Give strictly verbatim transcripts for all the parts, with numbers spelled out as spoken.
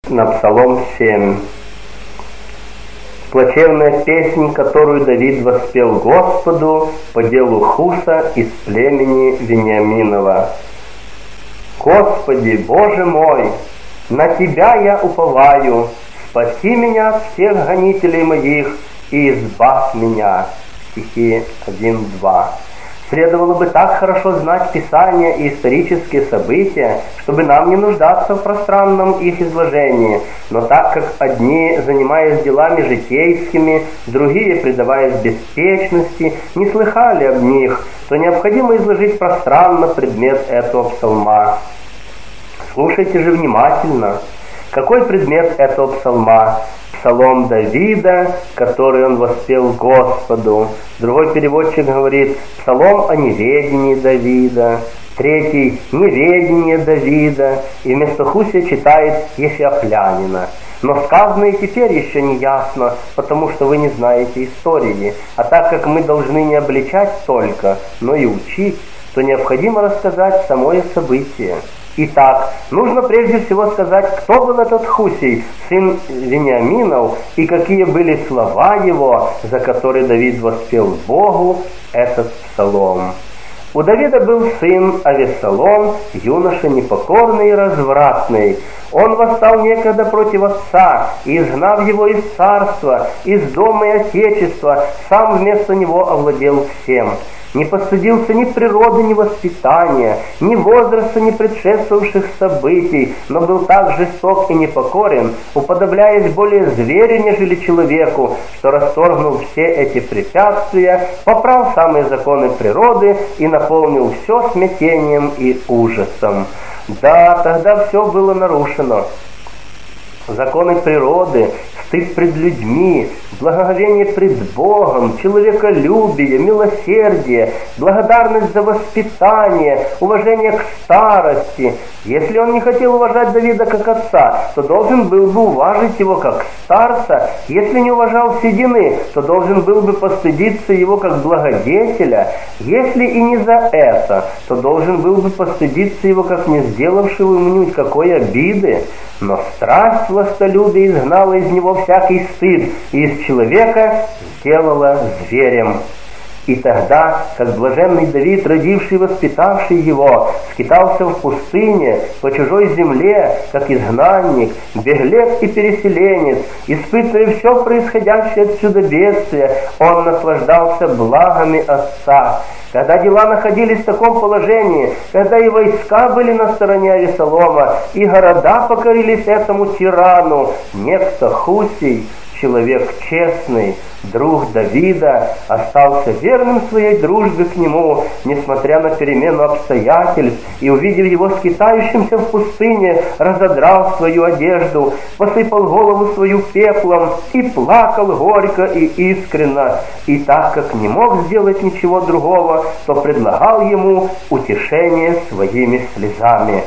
На Псалом семь. Плачевная песнь, которую Давид воспел Господу по делу Хуса из племени Вениаминова. Господи, Боже мой, на Тебя я уповаю, спаси меня от всех гонителей моих и избавь меня. Стихи один-два. Следовало бы так хорошо знать Писание и исторические события, чтобы нам не нуждаться в пространном их изложении. Но так как одни, занимаясь делами житейскими, другие, предаваясь беспечности, не слыхали об них, то необходимо изложить пространно предмет этого псалма. Слушайте же внимательно. Какой предмет этого псалма? Псалом Давида, который он воспел Господу. Другой переводчик говорит псалом о неведении Давида. Третий — неведение Давида. И вместо Хусия читает Ефиоплянина. Но сказанное теперь еще не ясно, потому что вы не знаете истории. А так как мы должны не обличать только, но и учить, то необходимо рассказать самое событие. Итак, нужно прежде всего сказать, кто был этот Хусий, сын Вениаминов, и какие были слова его, за которые Давид воспел Богу этот псалом. У Давида был сын Авессалом, юноша непокорный и развратный. Он восстал некогда против отца, и, изгнав его из царства, из дома и отечества, сам вместо него овладел всем. Не постыдился ни природы, ни воспитания, ни возраста, ни предшествовавших событий, но был так жесток и непокорен, уподобляясь более зверю, нежели человеку, что, расторгнул все эти препятствия, поправ самые законы природы и наполнил все смятением и ужасом. Да, тогда все было нарушено. Законы природы, стыд пред людьми, благоговение пред Богом, человеколюбие, милосердие, благодарность за воспитание, уважение к старости. Если он не хотел уважать Давида как отца, то должен был бы уважить его как старца. Если не уважал седины, то должен был бы постыдиться его как благодетеля. Если и не за это, то должен был бы постыдиться его как не сделавшего ему никакой обиды. Но страсть властолюбия изгнала из него всякий стыд, и из человека сделала зверем. И тогда, как блаженный Давид, родивший и воспитавший его, скитался в пустыне, по чужой земле, как изгнанник, беглец и переселенец, испытывая все происходящее отсюда бедствие, он наслаждался благами Отца. Когда дела находились в таком положении, когда и войска были на стороне Авессалома, и города покорились этому тирану, некто Хусий, человек честный, друг Давида, остался верным своей дружбе к нему, несмотря на перемену обстоятельств, и, увидев его скитающимся в пустыне, разодрал свою одежду, посыпал голову свою пеплом и плакал горько и искренно. И так как не мог сделать ничего другого, то предлагал ему утешение своими слезами.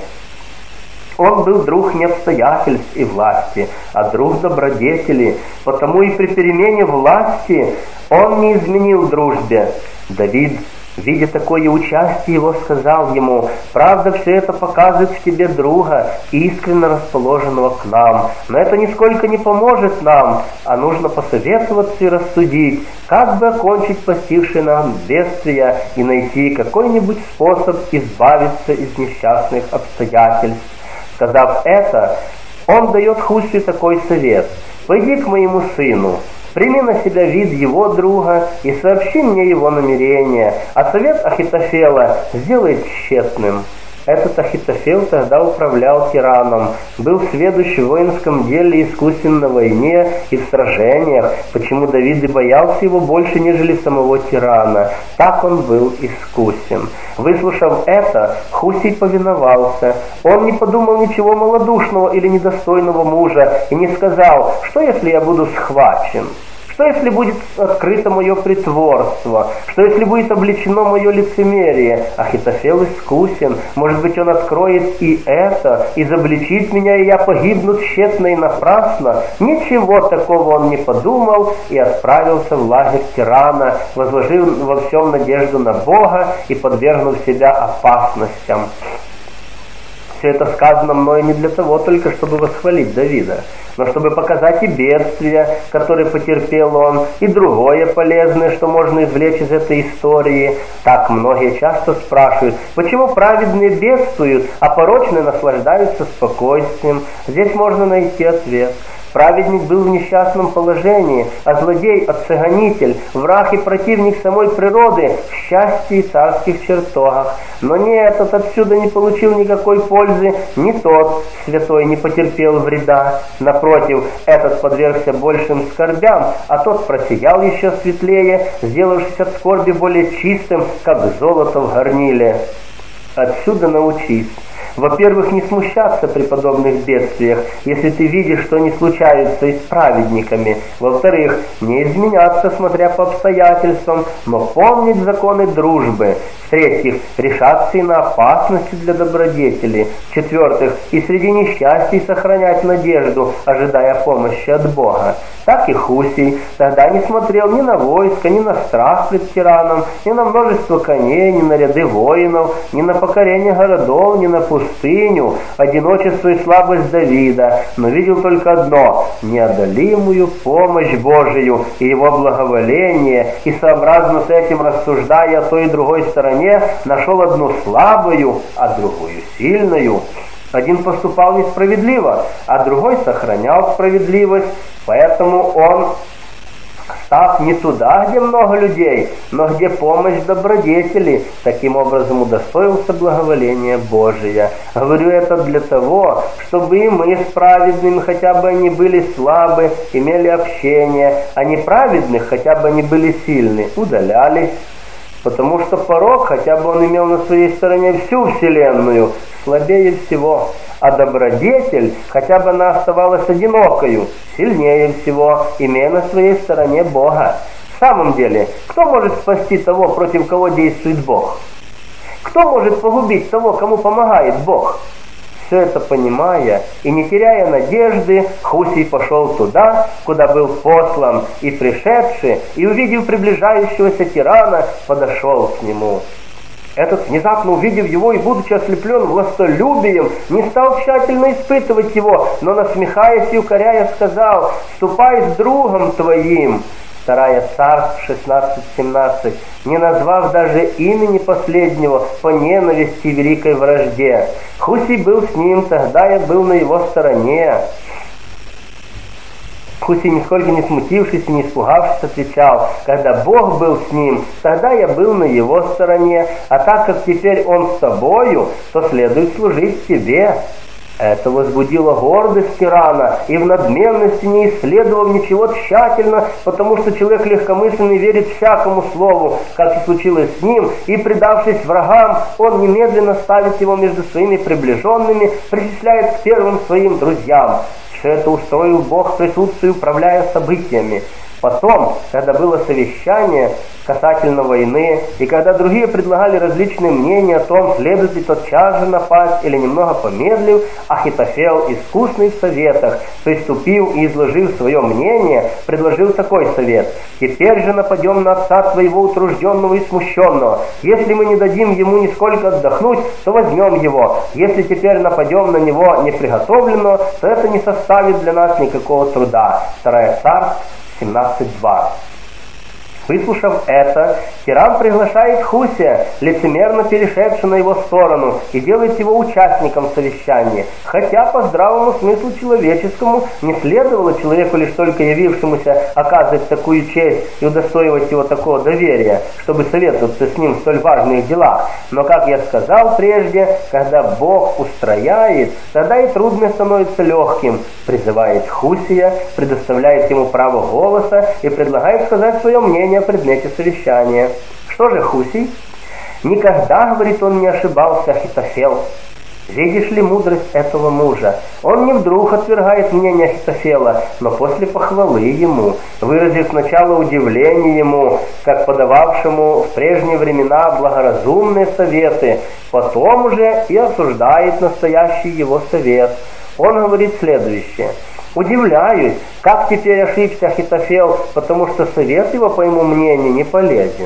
Он был друг не обстоятельств и власти, а друг добродетели, потому и при перемене власти он не изменил дружбе. Давид, видя такое участие его, сказал ему: «Правда, все это показывает в тебе друга, искренне расположенного к нам, но это нисколько не поможет нам, а нужно посоветоваться и рассудить, как бы окончить постигшее нам бедствие и найти какой-нибудь способ избавиться из несчастных обстоятельств». Сказав это, он дает Хусию такой совет: «Пойди к моему сыну, прими на себя вид его друга и сообщи мне его намерения, а совет Ахитофела сделай тщетным». Этот Ахитофел тогда управлял тираном, был сведущ в воинском деле, искусен на войне и в сражениях, почему Давид и боялся его больше, нежели самого тирана. Так он был искусен. Выслушав это, Хусий повиновался. Он не подумал ничего малодушного или недостойного мужа и не сказал: «Что, если я буду схвачен? Что, если будет открыто мое притворство? Что, если будет обличено мое лицемерие? Ахитофел искусен. Может быть, он откроет и это, изобличит меня, и я погибну тщетно и напрасно». Ничего такого он не подумал и отправился в лагерь тирана, возложив во всем надежду на Бога и подвергнув себя опасностям. Все это сказано мною не для того только, чтобы восхвалить Давида, но чтобы показать и бедствия, которые потерпел он, и другое полезное, что можно извлечь из этой истории. Так многие часто спрашивают, почему праведные бедствуют, а порочные наслаждаются спокойствием. Здесь можно найти ответ. Праведник был в несчастном положении, а злодей, отцегонитель, враг и противник самой природы в счастье и царских чертогах. Но ни этот отсюда не получил никакой пользы, ни тот, святой, не потерпел вреда. Напротив, этот подвергся большим скорбям, а тот просиял еще светлее, сделавшись от скорби более чистым, как золото в горниле. Отсюда научись. Во-первых, не смущаться при подобных бедствиях, если ты видишь, что они случаются и с праведниками. Во-вторых, не изменяться, смотря по обстоятельствам, но помнить законы дружбы. В-третьих, решаться и на опасности для добродетели. В-четвертых, и среди несчастий сохранять надежду, ожидая помощи от Бога. Так и Хусей тогда не смотрел ни на войско, ни на страх пред тираном, ни на множество коней, ни на ряды воинов, ни на покорение городов, ни на пустыню, одиночество и слабость Давида, но видел только одно – неодолимую помощь Божию и его благоволение, и сообразно с этим, рассуждая о той и другой стороне, нашел одну слабую, а другую сильную. Один поступал несправедливо, а другой сохранял справедливость, поэтому он, став не туда, где много людей, но где помощь добродетели, таким образом удостоился благоволения Божия. Говорю это для того, чтобы и мы с праведными, хотя бы они были слабы, имели общение, а неправедных, хотя бы они были сильны, удалялись. Потому что порок, хотя бы он имел на своей стороне всю вселенную, слабее всего, а добродетель, хотя бы она оставалась одинокою, сильнее всего, имея на своей стороне Бога. В самом деле, кто может спасти того, против кого действует Бог? Кто может погубить того, кому помогает Бог? Все это понимая и не теряя надежды, Хусей пошел туда, куда был послан, и пришедший, и увидев приближающегося тирана, подошел к нему. Этот, внезапно увидев его и будучи ослеплен властолюбием, не стал тщательно испытывать его, но, насмехаясь и укоряя, сказал: «Ступай с другом твоим». Вторая Царств шестнадцать семнадцать, не назвав даже имени последнего по ненависти и великой вражде. Хусей был с ним, тогда я был на его стороне. Хусей, нисколько не смутившись и не испугавшись, отвечал: «Когда Бог был с ним, тогда я был на его стороне, а так как теперь он с тобою, то следует служить тебе». Это возбудило гордость тирана, и в надменности, не исследовав ничего тщательно, потому что человек легкомысленный верит всякому слову, как и случилось с ним, и, предавшись врагам, он немедленно ставит его между своими приближенными, причисляет к первым своим друзьям. Все это устроил Бог в присутствии, управляя событиями. Потом, когда было совещание касательно войны, и когда другие предлагали различные мнения о том, следует ли тотчас же напасть или немного помедлив, Ахитофел, искусный в советах, приступив и изложив свое мнение, предложил такой совет: «Теперь же нападем на отца твоего утружденного и смущенного. Если мы не дадим ему нисколько отдохнуть, то возьмем его. Если теперь нападем на него неприготовленного, то это не составит для нас никакого труда». Вторая Царств семнадцать два. Выслушав это, тиран приглашает Хусия, лицемерно перешедшего на его сторону, и делает его участником совещания, хотя по здравому смыслу человеческому не следовало человеку, лишь только явившемуся, оказывать такую честь и удостоивать его такого доверия, чтобы советоваться с ним в столь важных делах. Но, как я сказал прежде, когда Бог устрояет, тогда и трудное становится легким. Призывает Хусия, предоставляет ему право голоса и предлагает сказать свое мнение о предмете совещания. Что же Хусей? Никогда, говорит он, не ошибался Ахитофел. Видишь ли мудрость этого мужа? Он не вдруг отвергает мнение Ахитофела, но после похвалы ему, выразив сначала удивление ему, как подававшему в прежние времена благоразумные советы, потом уже и осуждает настоящий его совет. Он говорит следующее: «Удивляюсь, как теперь ошибся Ахитофел, потому что совет его, по моему мнению, не полезен.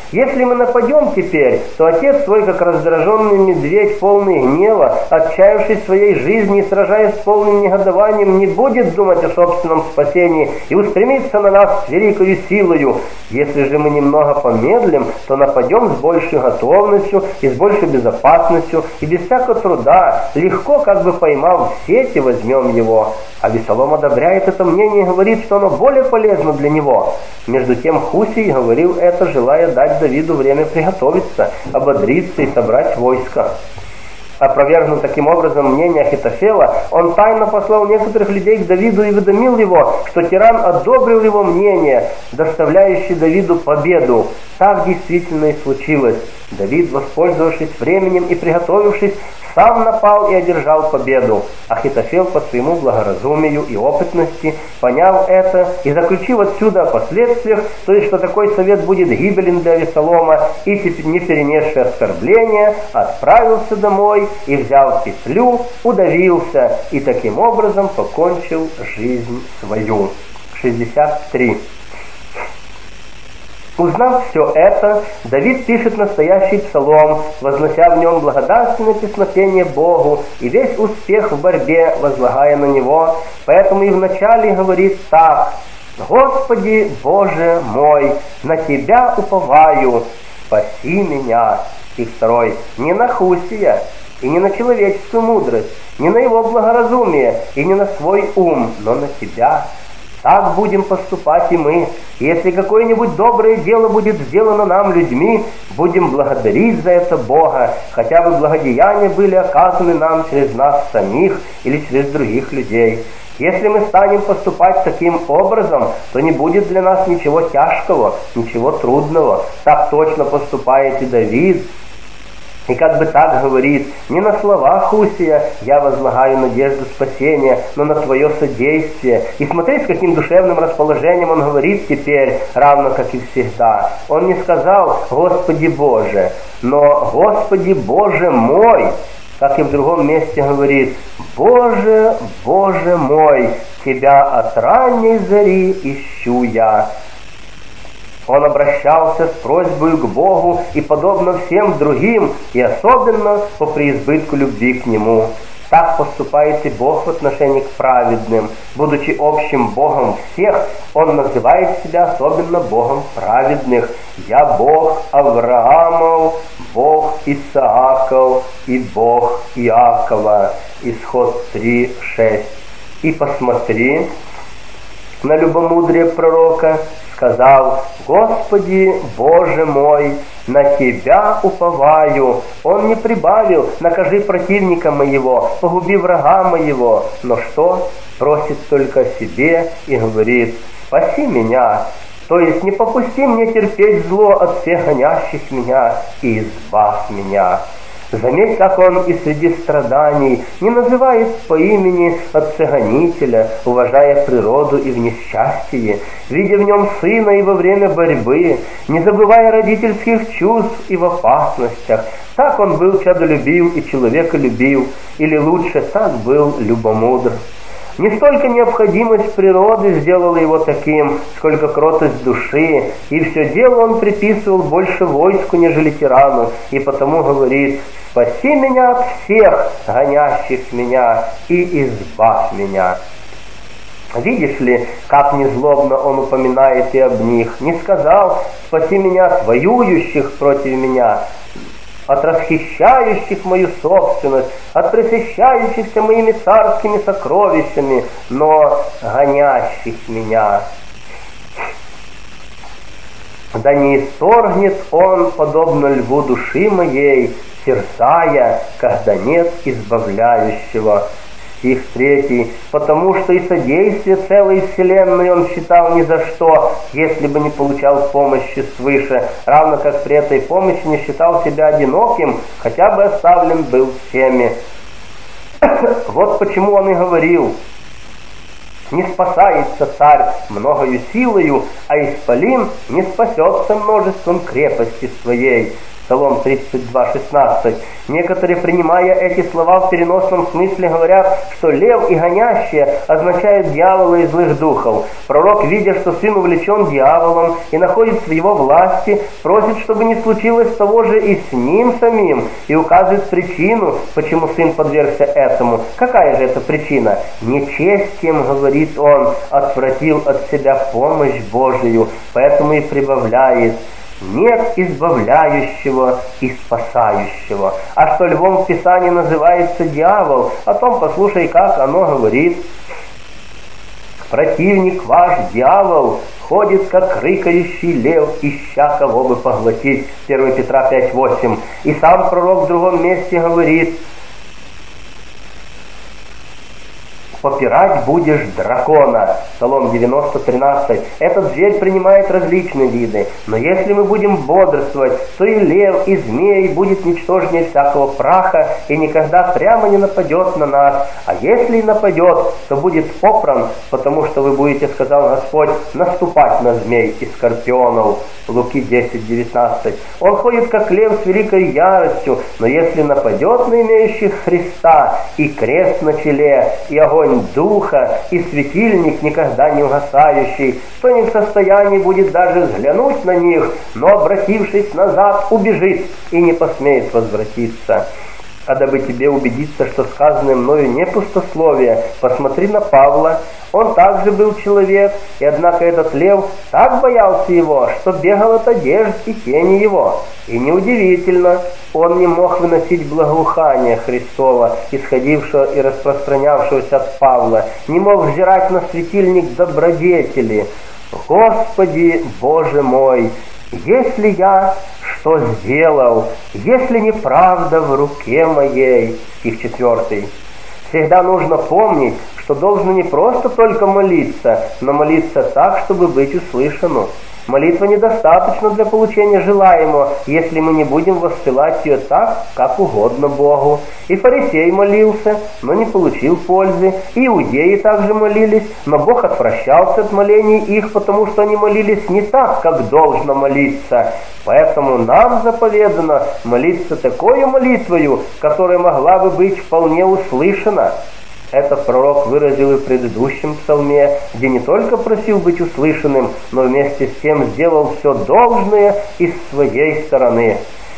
Если мы нападем теперь, то отец свой, как раздраженный медведь, полный гнева, отчаявшись в своей жизни и сражаясь с полным негодованием, не будет думать о собственном спасении и устремится на нас с великою силою. Если же мы немного помедлим, то нападем с большей готовностью и с большей безопасностью, и без всякого труда, легко, как бы поймав в сети, возьмем его. А Авесолом одобряет это мнение и говорит, что оно более полезно для него. Между тем Хусий говорил это, желая дать Давиду время приготовиться, ободриться и собрать войско. Опровергнув таким образом мнение Ахитофела, он тайно послал некоторых людей к Давиду и уведомил его, что тиран одобрил его мнение, доставляющее Давиду победу. Так действительно и случилось. Давид, воспользовавшись временем и приготовившись, сам напал и одержал победу. Ахитофел по своему благоразумию и опытности, поняв это и заключив отсюда о последствиях, то есть, что такой совет будет гибелен для Авесолома, и не перенесший оскорбления, отправился домой и, взяв петлю, удавился и таким образом покончил жизнь свою. шестьдесят три. Узнав все это, Давид пишет настоящий псалом, вознося в нем благодарственное песнопение Богу и весь успех в борьбе возлагая на него. Поэтому и вначале говорит так: «Господи, Боже мой, на Тебя уповаю, спаси меня». Стих второй. Не на Хусия и не на человеческую мудрость, не на его благоразумие и не на свой ум, но на Тебя. Так будем поступать и мы. Если какое-нибудь доброе дело будет сделано нам людьми, будем благодарить за это Бога, хотя бы благодеяния были оказаны нам через нас самих или через других людей. Если мы станем поступать таким образом, то не будет для нас ничего тяжкого, ничего трудного. Так точно поступает и Давид. И как бы так говорит: не на слова Хусия я возлагаю надежду спасения, но на Твое содействие. И смотри, с каким душевным расположением он говорит теперь, равно как и всегда. Он не сказал «Господи Боже», но «Господи Боже мой», как и в другом месте говорит: «Боже, Боже мой, Тебя от ранней зари ищу я». Он обращался с просьбой к Богу и подобно всем другим, и особенно по преизбытку любви к Нему. Так поступает и Бог в отношении к праведным. Будучи общим Богом всех, Он называет себя особенно Богом праведных. «Я Бог Авраамов, Бог Исааков и Бог Иакова». Исход три шесть. «И посмотри на любомудрие пророка, сказал: Господи, Боже мой, на Тебя уповаю. Он не прибавил: накажи противника моего, погуби врага моего. Но что? Просит только о себе и говорит: спаси меня. То есть не попусти мне терпеть зло от всех гонящих меня и избавь меня. Заметь, как он и среди страданий не называет по имени отца-гонителя, уважая природу и в несчастье, видя в нем сына и во время борьбы, не забывая родительских чувств и в опасностях. Так он был чадолюбив и человеколюбив, или лучше, так был любомудр. Не столько необходимость природы сделала его таким, сколько кротость души, и все дело он приписывал больше войску, нежели тирану, и потому говорит: «Спаси меня от всех, гонящих меня, и избавь меня». Видишь ли, как незлобно он упоминает и об них. Не сказал: «Спаси меня от воюющих против меня», от расхищающих мою собственность, от пресыщающихся моими царскими сокровищами, но гонящих меня. Да не исторгнет он, подобно льву души моей, терзая, когда нет избавляющего. Стих третий. Потому что и содействие целой вселенной он считал ни за что, если бы не получал помощи свыше, равно как при этой помощи не считал себя одиноким, хотя бы оставлен был всеми. Вот почему он и говорил: не спасается царь многою силою, а исполин не спасется множеством крепости своей. Псалом тридцать два, шестнадцать. Некоторые, принимая эти слова в переносном смысле, говорят, что лев и гонящие означают дьявола и злых духов. Пророк, видя, что сын увлечен дьяволом и находится в его власти, просит, чтобы не случилось того же и с ним самим, и указывает причину, почему сын подвергся этому. Какая же это причина? Нечестием, говорит он, отвратил от себя помощь Божию, поэтому и прибавляет: нет избавляющего и спасающего. А что львом в Писании называется дьявол, о том послушай, как оно говорит: противник ваш, дьявол, ходит, как рыкающий лев, ища кого бы поглотить. первое Петра пять, восемь. И сам пророк в другом месте говорит: попирать будешь дракона. Псалом девяносто, тринадцать. Этот зверь принимает различные виды, но если мы будем бодрствовать, то и лев, и змей будет ничтожнее всякого праха и никогда прямо не нападет на нас. А если и нападет, то будет попран, потому что вы будете, сказал Господь, наступать на змей и скорпионов. Луки десять, девятнадцать. Он ходит, как лев, с великой яростью, но если нападет на имеющих Христа, и крест на челе, и огонь духа, и светильник никогда не угасающий, то не в состоянии будет даже взглянуть на них, но, обратившись назад, убежит и не посмеет возвратиться. А дабы тебе убедиться, что сказанное мною не пустословие, посмотри на Павла. Он также был человек, и однако этот лев так боялся его, что бегал от одежд и тени его. И неудивительно, он не мог выносить благоухания Христова, исходившего и распространявшегося от Павла, не мог взирать на светильник добродетели. Господи, Боже мой, если я что сделал, если неправда в руке моей? Стих четвертый. Всегда нужно помнить, что должно не просто только молиться, но молиться так, чтобы быть услышанным. Молитва недостаточно для получения желаемого, если мы не будем воспевать ее так, как угодно Богу. И фарисей молился, но не получил пользы. И иудеи также молились, но Бог отвращался от молений их, потому что они молились не так, как должно молиться. Поэтому нам заповедано молиться такой молитвою, которая могла бы быть вполне услышана. Это пророк выразил и в предыдущем псалме, где не только просил быть услышанным, но вместе с тем сделал все должное из своей стороны.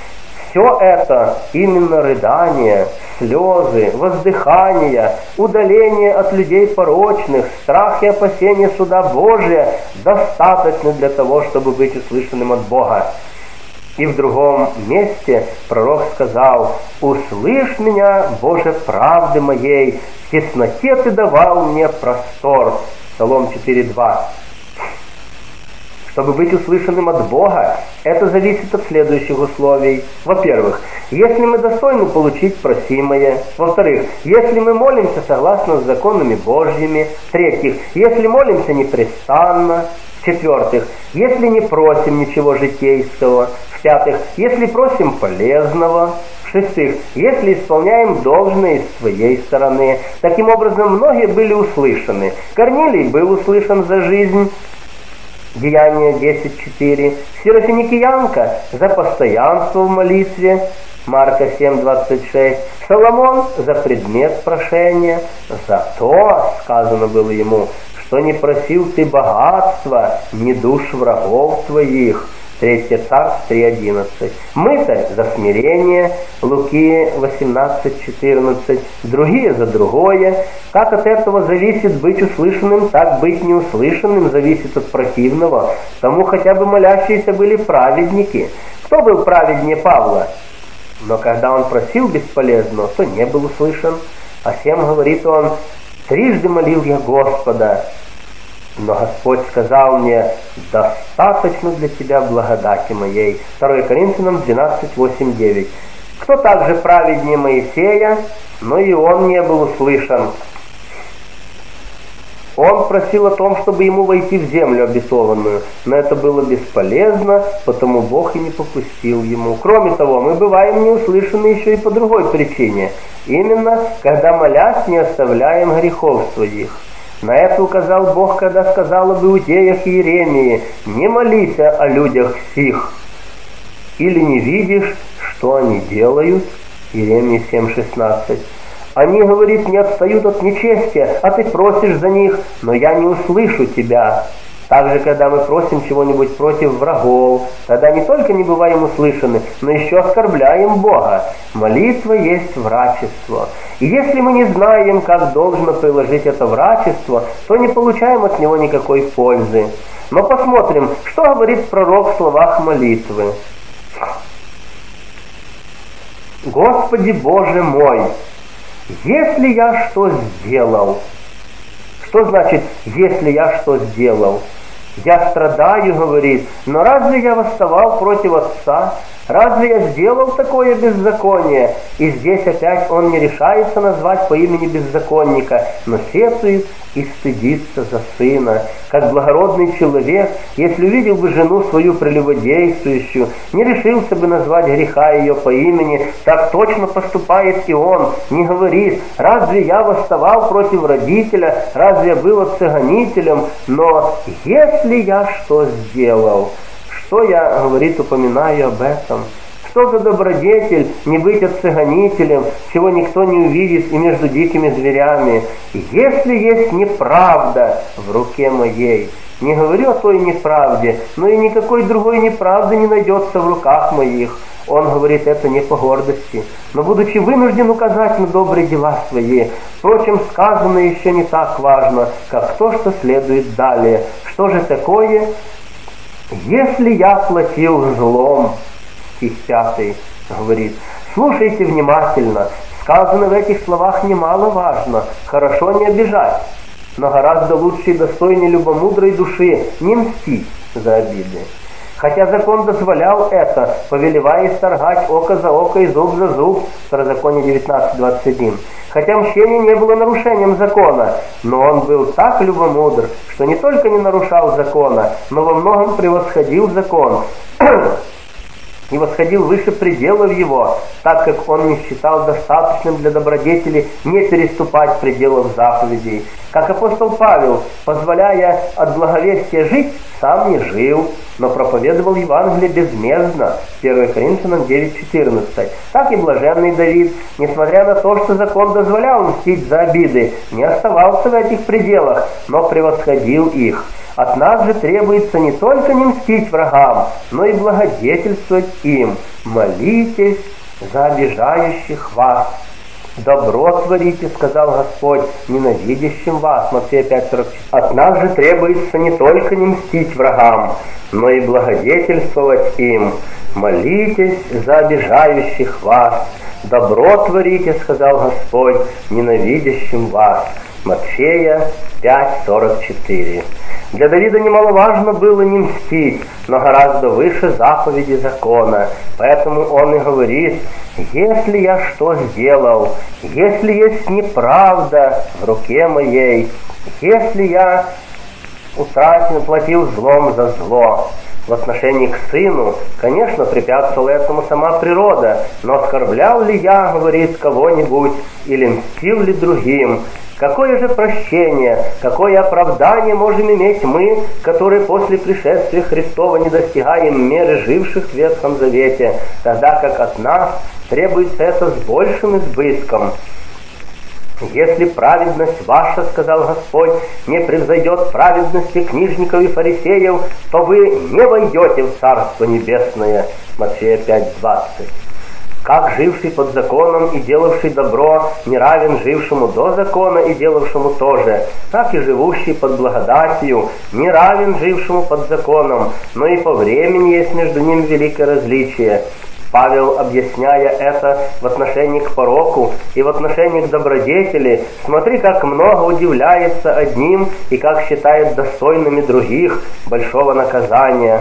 Все это именно рыдания, слезы, воздыхания, удаление от людей порочных, страх и опасение суда Божия достаточно для того, чтобы быть услышанным от Бога. И в другом месте пророк сказал: «Услышь меня, Боже, правды моей, в тесноте Ты давал мне простор». Псалом четыре, два. Чтобы быть услышанным от Бога, это зависит от следующих условий. Во-первых, если мы достойны получить просимое. Во-вторых, если мы молимся согласно с законами Божьими. В-третьих, если молимся непрестанно. В-четвертых, если не просим ничего житейского. В-пятых, если просим полезного. В-шестых, если исполняем должное с своей стороны. Таким образом, многие были услышаны. Корнилий был услышан за жизнь. Деяния десять, четыре. Серафиникиянка за постоянство в молитве. Марка семь, двадцать шесть. Соломон за предмет прошения. Зато, сказано было ему, что не просил ты богатства, ни душ врагов твоих. третье Царств три, одиннадцать. Мытарь за смирение. Луки восемнадцать, четырнадцать. Другие за другое. Как от этого зависит быть услышанным, так быть неуслышанным зависит от противного. Тому хотя бы молящиеся были праведники. Кто был праведнее Павла? Но когда он просил бесполезно, то не был услышан. А всем говорит он: трижды молил я Господа, но Господь сказал мне: достаточно для тебя благодати моей. второе Коринфянам двенадцать, восемь, девять. Кто также праведнее Моисея, но и он не был услышан. Он просил о том, чтобы ему войти в землю обетованную, но это было бесполезно, потому Бог и не попустил ему. Кроме того, мы бываем не услышаны еще и по другой причине. Именно, когда, молясь, не оставляем грехов своих. На это указал Бог, когда сказал об иудеях и Иеремии: «Не молись о людях сих». Или не видишь, что они делают? Иеремия семь шестнадцать. Они, говорит, не отстают от нечестия, а ты просишь за них, но я не услышу тебя. Также, когда мы просим чего-нибудь против врагов, тогда не только не бываем услышаны, но еще оскорбляем Бога. Молитва есть врачество. И если мы не знаем, как должно приложить это врачество, то не получаем от него никакой пользы. Но посмотрим, что говорит пророк в словах молитвы. «Господи Боже мой, если я что сделал?» Что значит «если я что сделал»? Я страдаю, говорит, но разве я восставал против отца? Разве я сделал такое беззаконие? И здесь опять он не решается назвать по имени беззаконника, но сетует и стыдится за сына. Как благородный человек, если увидел бы жену свою прелюбодействующую, не решился бы назвать греха ее по имени, так точно поступает и он, не говорит: разве я восставал против родителя, разве я был отцегонителем, но если я что сделал, что я, говорит, упоминаю об этом? Что за добродетель не быть отцегонителем, чего никто не увидит и между дикими зверями? Если есть неправда в руке моей, не говорю о той неправде, но и никакой другой неправды не найдется в руках моих. Он говорит это не по гордости, но будучи вынужден указать на добрые дела свои. Впрочем, сказанное еще не так важно, как то, что следует далее. Что же такое? Если я платил злом, стих пятый говорит, слушайте внимательно, сказано в этих словах немаловажно, хорошо не обижать, но гораздо лучше и достойнее любомудрой души не мстить за обиды. Хотя закон дозволял это, повелевая исторгать око за око и зуб за зуб, Второзаконие девятнадцать двадцать один. Хотя мщение не было нарушением закона, но он был так любомудр, что не только не нарушал закона, но во многом превосходил закон и восходил выше пределов его, так как он не считал достаточным для добродетели не переступать пределов заповедей. Как апостол Павел, позволяя от благовестия жить, сам не жил, но проповедовал Евангелие безмездно, первое Коринфянам девять четырнадцать. Так и блаженный Давид, несмотря на то, что закон дозволял мстить за обиды, не оставался в этих пределах, но превосходил их. От нас же требуется не только не мстить врагам, но и благодетельствовать им. Молитесь за обижающих вас. Добро творите, сказал Господь, ненавидящим вас. Матфея пять сорок четыре. От нас же требуется не только не мстить врагам, но и благодетельствовать им. Молитесь за обижающих вас. Добро творите, сказал Господь, ненавидящим вас. Матфея пять сорок четыре. Для Давида немаловажно было не мстить, но гораздо выше заповеди закона. Поэтому он и говорит: если я что сделал, если есть неправда в руке моей, если я утратил, платил злом за зло. В отношении к сыну, конечно, препятствовала этому сама природа, но оскорблял ли я, говорит, кого-нибудь, или мстил ли другим? Какое же прощение, какое оправдание можем иметь мы, которые после пришествия Христова не достигаем меры живших в Ветхом Завете, тогда как от нас требуется это с большим избытком? Если праведность ваша, сказал Господь, не превзойдет праведности книжников и фарисеев, то вы не войдете в Царство Небесное. Матфея пять двадцать. Как живший под законом и делавший добро не равен жившему до закона и делавшему тоже, так и живущий под благодатью не равен жившему под законом, но и по времени есть между ним великое различие. Павел, объясняя это в отношении к пороку и в отношении к добродетели, смотри, как много удивляется одним и как считает достойными других большого наказания.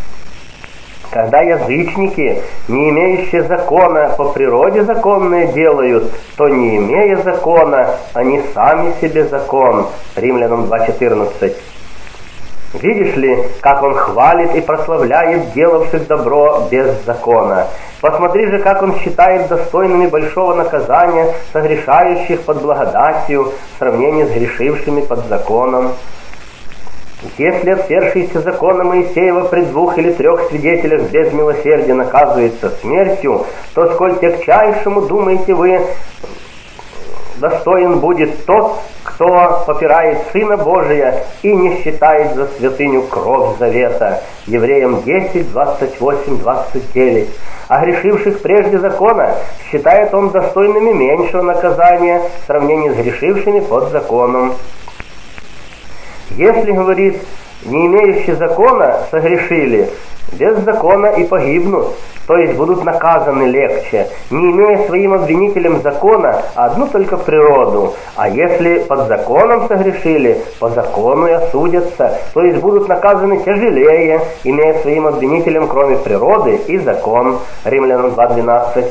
Когда язычники, не имеющие закона, по природе законное делают, то, не имея закона, они сами себе закон. Римлянам два четырнадцать. Видишь ли, как он хвалит и прославляет делавших добро без закона. Посмотри же, как он считает достойными большого наказания согрешающих под благодатью в сравнении с грешившими под законом. Если отвергшийся закона Моисеева при двух или трех свидетелях без милосердия наказывается смертью, то сколь тягчайшему, думаете вы, достоин будет тот, кто попирает Сына Божия и не считает за святыню кровь завета. Евреям десять, двадцать восемь, двадцать девять. А грешивших прежде закона считает он достойными меньшего наказания в сравнении с грешившими под законом. Если, говорит, не имеющие закона согрешили, без закона и погибнут, то есть будут наказаны легче, не имея своим обвинителем закона, а одну только природу. А если под законом согрешили, по закону и осудятся, то есть будут наказаны тяжелее, имея своим обвинителем кроме природы и закон. Римлянам два, двенадцать,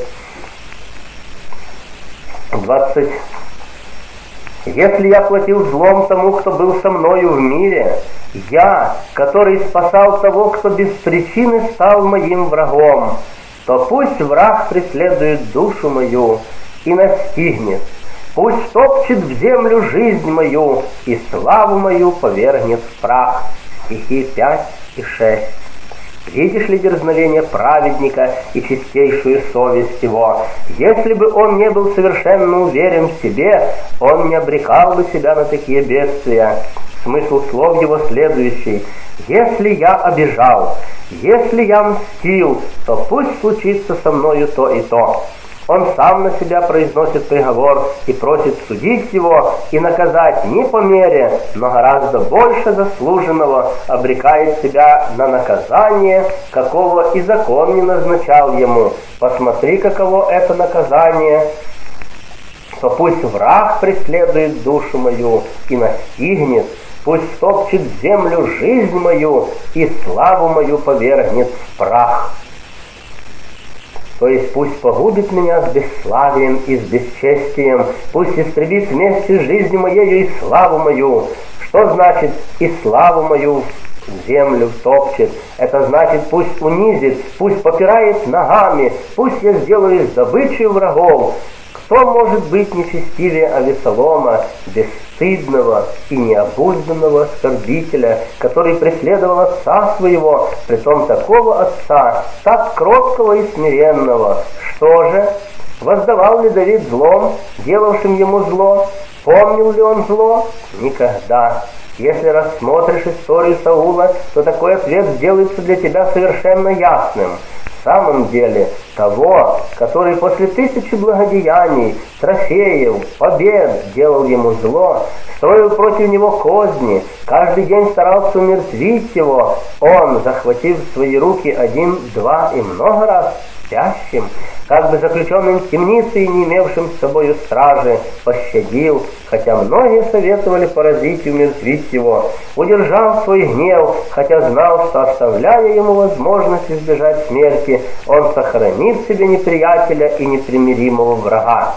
двадцать. Если я платил злом тому, кто был со мною в мире, я, который спасал того, кто без причины стал моим врагом, то пусть враг преследует душу мою и настигнет, пусть топчет в землю жизнь мою и славу мою повергнет в прах. Стихи пять и шесть. Видишь ли дерзновение праведника и чистейшую совесть его? Если бы он не был совершенно уверен в себе, он не обрекал бы себя на такие бедствия. Смысл слов его следующий: если я обижал, если я мстил, то пусть случится со мною то и то. Он сам на себя произносит приговор и просит судить его и наказать не по мере, но гораздо больше заслуженного, обрекает себя на наказание, какого и закон не назначал ему. Посмотри, каково это наказание, то пусть враг преследует душу мою и настигнет, пусть топчет землю жизнь мою и славу мою повергнет в прах. То есть пусть погубит меня с бесславием и с бесчестием, пусть истребит вместе с жизнью моею и славу мою. Что значит «и славу мою в землю топчет»? Это значит, пусть унизит, пусть попирает ногами, пусть я сделаю добычей врагов. Кто может быть нечестивее Авесолома, бесстыдного и необузданного оскорбителя, который преследовал отца своего, притом такого отца, так кроткого и смиренного? Что же, воздавал ли Давид злом, делавшим ему зло? Помнил ли он зло? Никогда. Если рассмотришь историю Саула, то такой ответ сделается для тебя совершенно ясным. В самом деле, того, который после тысячи благодеяний, трофеев, побед делал ему зло, строил против него козни, каждый день старался умертвить его, он, захватив в свои руки один, два и много раз спящим, как бы заключенным в темнице и не имевшим с собою стражи, пощадил, хотя многие советовали поразить и умертвить его, удержал свой гнев, хотя знал, что, оставляя ему возможность избежать смерти, он сохранит себе неприятеля и непримиримого врага.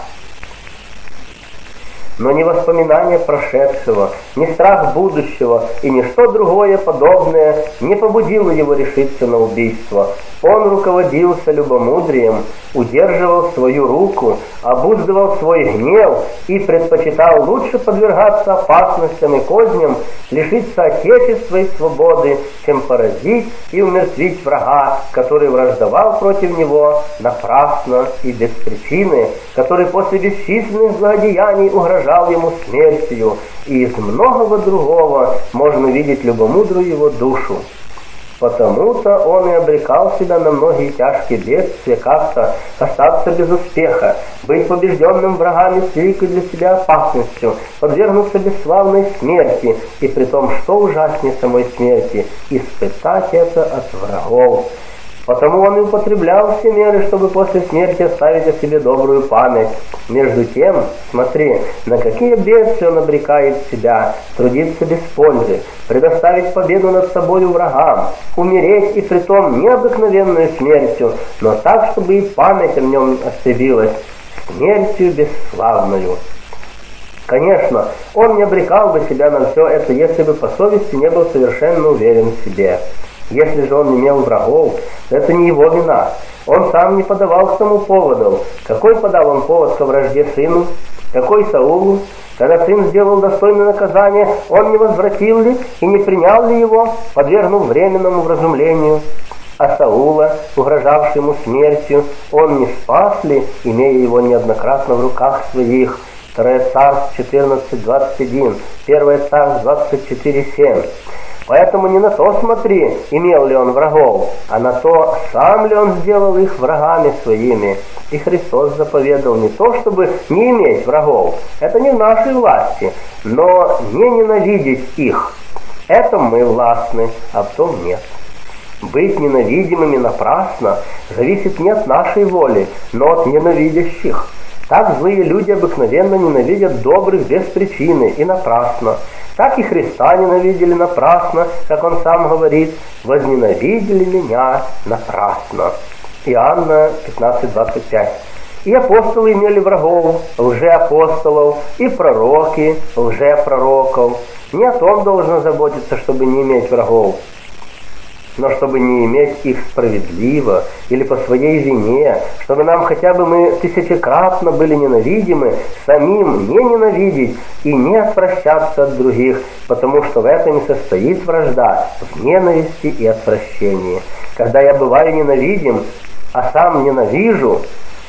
Но ни воспоминания прошедшего, ни страх будущего и ничто другое подобное не побудило его решиться на убийство. Он руководился любомудрием, удерживал свою руку, обуздывал свой гнев и предпочитал лучше подвергаться опасностям и козням, лишиться отечества и свободы, чем поразить и умертвить врага, который враждовал против него напрасно и без причины, который после бесчисленных злодеяний угрожал ему смертью, и из многого другого можно видеть любомудрую его душу. Потому-то он и обрекал себя на многие тяжкие бедствия, как-то остаться без успеха, быть побежденным врагами с великой для себя опасностью, подвергнуться бесславной смерти, и при том, что ужаснее самой смерти, испытать это от врагов. Потому он и употреблял все меры, чтобы после смерти оставить о себе добрую память. Между тем, смотри, на какие бедствия он обрекает себя: трудиться без пользы, предоставить победу над собою врагам, умереть и притом необыкновенную смертью, но так, чтобы и память о нем остребилась, смертью бесславную. Конечно, он не обрекал бы себя на все это, если бы по совести не был совершенно уверен в себе. Если же он имел врагов, то это не его вина. Он сам не подавал к тому поводу. Какой подал он повод ко вражде сыну? Какой Саулу? Когда сын сделал достойное наказание, он не возвратил ли и не принял ли его, подвергнув временному вразумлению? А Саула, угрожавший ему смертью, он не спас ли, имея его неоднократно в руках своих? Второе Царств четырнадцать двадцать один, Первое Царств двадцать четыре семь. Поэтому не на то смотри, имел ли он врагов, а на то, сам ли он сделал их врагами своими. И Христос заповедал не то, чтобы не иметь врагов, это не в нашей власти, но не ненавидеть их. Это мы властны, а в том нет. Быть ненавидимыми напрасно зависит не от нашей воли, но от ненавидящих. Так злые люди обыкновенно ненавидят добрых без причины и напрасно. Так и Христа ненавидели напрасно, как он сам говорит: «Возненавидели меня напрасно». Иоанна пятнадцать двадцать пять. И апостолы имели врагов, лжеапостолов, и пророки, лжепророков. Не о том должно заботиться, чтобы не иметь врагов, но чтобы не иметь их справедливо или по своей вине, чтобы нам хотя бы мы тысячекратно были ненавидимы, самим не ненавидеть и не отвращаться от других, потому что в этом и состоит вражда, в ненависти и отвращении. Когда я бываю ненавидим, а сам ненавижу,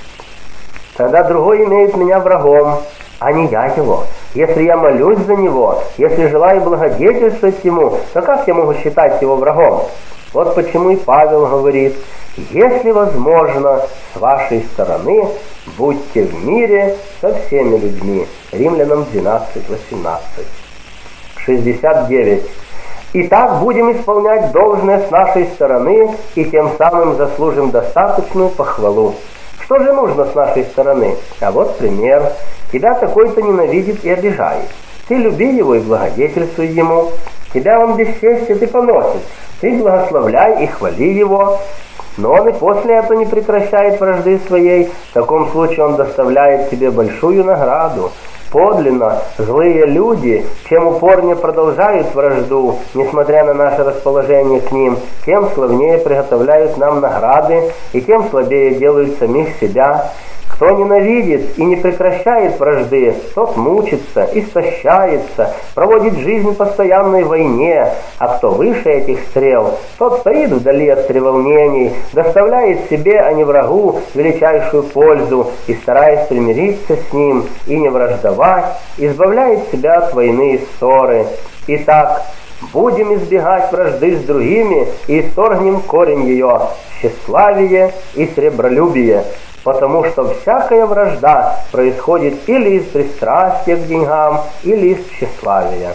тогда другой имеет меня врагом, а не я его. Если я молюсь за него, если желаю благодетельствовать ему, то как я могу считать его врагом? Вот почему и Павел говорит: если возможно, с вашей стороны, будьте в мире со всеми людьми. Римлянам двенадцать восемнадцать. шестьдесят девять. Итак, будем исполнять должное с нашей стороны и тем самым заслужим достаточную похвалу. Что же нужно с нашей стороны? А вот пример. Тебя такой-то ненавидит и обижает. Ты люби его и благодетельствуй ему. Тебя он бесчестит и поносит. Ты благословляй и хвали его. Но он и после этого не прекращает вражды своей. В таком случае он доставляет тебе большую награду. Подлинно, злые люди, чем упорнее продолжают вражду, несмотря на наше расположение к ним, тем славнее приготовляют нам награды и тем слабее делают самих себя. Кто ненавидит и не прекращает вражды, тот мучится, истощается, проводит жизнь в постоянной войне, а кто выше этих стрел, тот стоит вдали от треволнений, доставляет себе, а не врагу, величайшую пользу и, стараясь примириться с ним и не враждовать, избавляет себя от войны и ссоры. Итак, будем избегать вражды с другими и исторгнем корень ее – тщеславие и сребролюбие. Потому что всякая вражда происходит или из пристрастия к деньгам, или из тщеславия.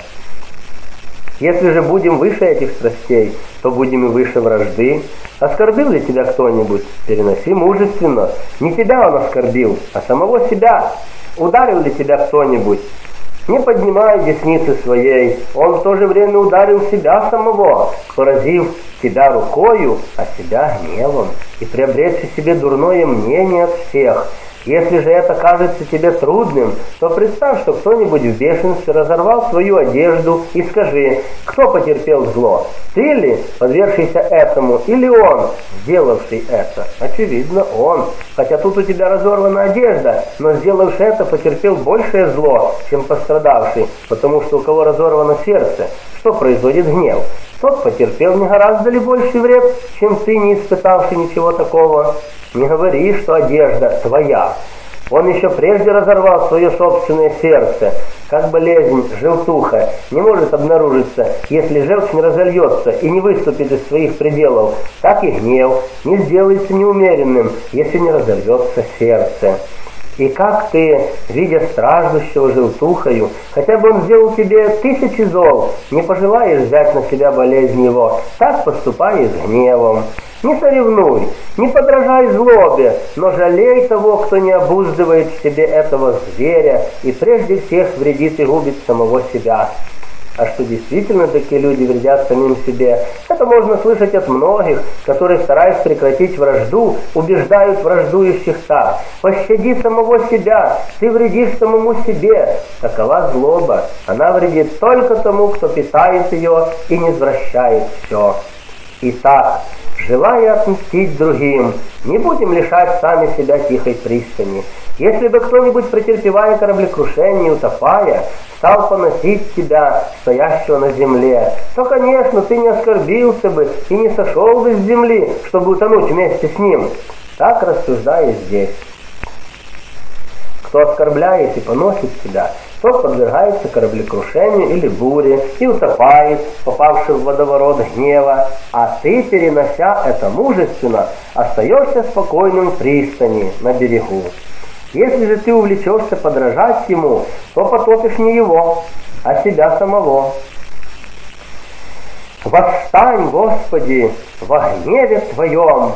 Если же будем выше этих страстей, то будем и выше вражды. Оскорбил ли тебя кто-нибудь? Переноси мужественно. Не тебя он оскорбил, а самого себя. Ударил ли тебя кто-нибудь? Не поднимай десницы своей, он в то же время ударил себя самого, поразив тебя рукою, а себя гневом, и приобретши себе дурное мнение от всех. Если же это кажется тебе трудным, то представь, что кто-нибудь в бешенстве разорвал свою одежду, и скажи: кто потерпел зло? Ты ли, подвергшийся этому, или он, сделавший это? Очевидно, он. Хотя тут у тебя разорвана одежда, но сделавший это потерпел большее зло, чем пострадавший, потому что у кого разорвано сердце, что производит гнев? Тот потерпел не гораздо ли больший вред, чем ты, не испытавший ничего такого? Не говори, что одежда твоя. Он еще прежде разорвал свое собственное сердце. Как болезнь, желтуха, не может обнаружиться, если желчь не разольется и не выступит из своих пределов, так и гнев не сделается неумеренным, если не разорвется сердце. И как ты, видя страждущего желтухою, хотя бы он сделал тебе тысячи зол, не пожелаешь взять на себя болезнь его, так поступай и с гневом. Не соревнуй, не подражай злобе, но жалей того, кто не обуздывает в себе этого зверя и прежде всех вредит и губит самого себя. А что действительно такие люди вредят самим себе, это можно слышать от многих, которые, стараясь прекратить вражду, убеждают враждующих так: пощади самого себя, ты вредишь самому себе. Такова злоба, она вредит только тому, кто питает ее и не извращает все. Итак, желая отмстить другим, не будем лишать сами себя тихой пристани. Если бы кто-нибудь, претерпевая кораблекрушение, утопая, стал поносить тебя, стоящего на земле, то, конечно, ты не оскорбился бы и не сошел бы с земли, чтобы утонуть вместе с ним. Так рассуждая здесь. Кто оскорбляет и поносит тебя, тот подвергается кораблекрушению или буре и утопает, попавший в водоворот гнева, а ты, перенося это мужественно, остаешься спокойным в пристани, на берегу. Если же ты увлечешься подражать ему, то потопишь не его, а себя самого. Восстань, Господи, во гневе Твоем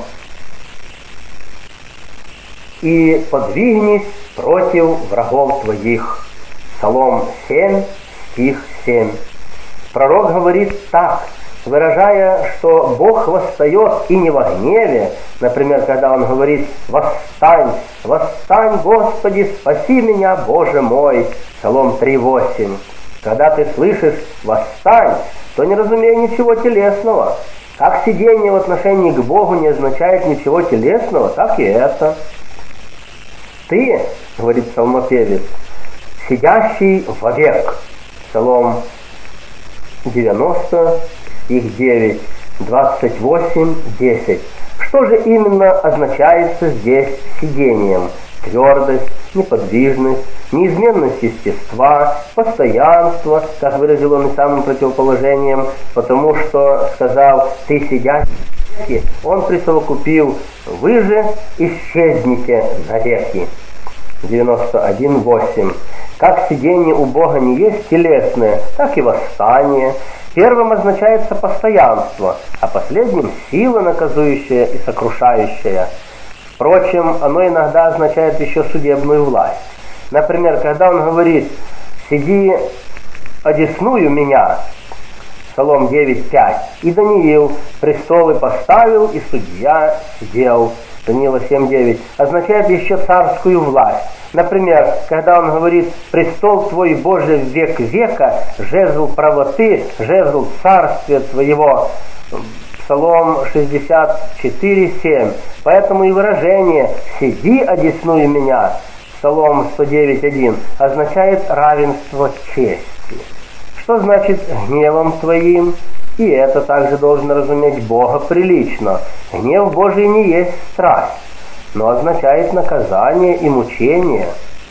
и подвигнись против врагов Твоих. Псалом семь, стих семь. Пророк говорит так, выражая, что Бог восстает и не во гневе. Например, когда он говорит: «Восстань, восстань, Господи, спаси меня, Боже мой». Псалом три, восемь. Когда ты слышишь «восстань», то не разумей ничего телесного. Как сидение в отношении к Богу не означает ничего телесного, так и это. Ты, говорит псалмопевец, сидящий вовек. Псалом девяносто, стих девять, двадцать восемь, десять. Что же именно означается здесь сидением? Твердость, неподвижность, неизменность естества, постоянство, как выразил он и самым противоположением, потому что сказал: «Ты сидящий», он присовокупил: «Вы же исчезните навеки». девяносто один, восемь. Как сидение у Бога не есть телесное, так и восстание. Первым означается постоянство, а последним сила наказующая и сокрушающая. Впрочем, оно иногда означает еще судебную власть. Например, когда он говорит: «Сиди одесную меня», Псалом девять, пять, «И Даниил престолы поставил, и судья сидел», Даниила семь, девять, означает еще царскую власть. Например, когда он говорит: «Престол твой, Боже, в век века, жезл правоты, жезл царствия твоего», Псалом шестьдесят четыре, семь. Поэтому и выражение «сиди одесную меня», Псалом сто девять, один, означает равенство чести. Что значит «гневом твоим»? И это также должен разуметь Бога прилично. Гнев Божий не есть страсть, но означает наказание и мучение.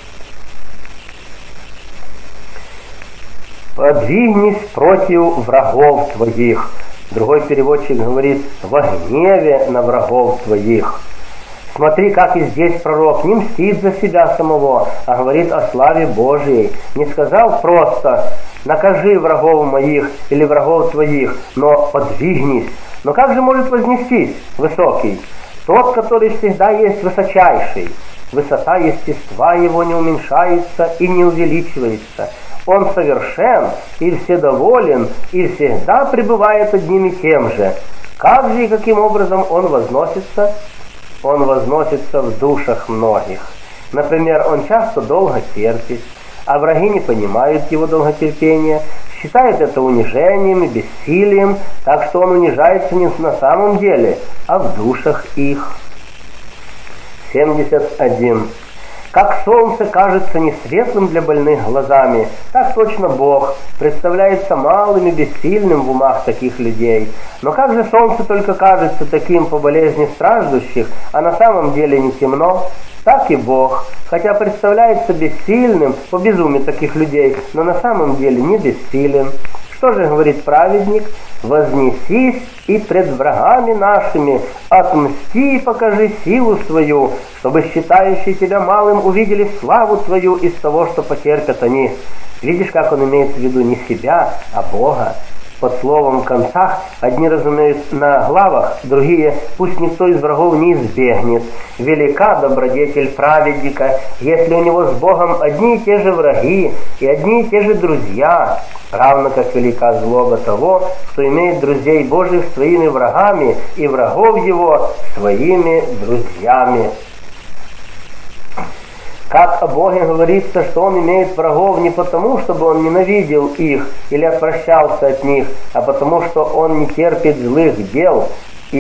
«Подвигнись против врагов твоих». Другой переводчик говорит: «во гневе на врагов твоих». Смотри, как и здесь пророк не мстит за себя самого, а говорит о славе Божьей. Не сказал просто: «накажи врагов моих» или «врагов твоих», но «подвигнись». Но как же может вознестись высокий? Тот, который всегда есть высочайший. Высота естества его не уменьшается и не увеличивается. Он совершен и вседоволен, и всегда пребывает одним и тем же. Как же и каким образом он возносится? Он возносится в душах многих. Например, он часто долго терпит, а враги не понимают его долготерпения, считают это унижением и бессилием, так что он унижается не на самом деле, а в душах их. семьдесят один. Как солнце кажется не светлым для больных глазами, так точно Бог представляется малым и бессильным в умах таких людей. Но как же солнце только кажется таким по болезни страждущих, а на самом деле не темно? Так и Бог, хотя представляется бессильным по безумию таких людей, но на самом деле не бессилен. Что же говорит праведник? «Вознесись и пред врагами нашими, отмсти и покажи силу свою, чтобы считающие тебя малым увидели славу твою из того, что потерпят они». Видишь, как он имеет в виду не себя, а Бога. Под словом «в концах» одни разумеют на главах, другие «пусть никто из врагов не избегнет». Велика добродетель праведника, если у него с Богом одни и те же враги и одни и те же друзья, равно как велика злоба того, кто имеет друзей Божьих своими врагами и врагов его своими друзьями. Как о Боге говорится, что Он имеет врагов не потому, чтобы Он ненавидел их или отвращался от них, а потому, что Он не терпит злых дел их.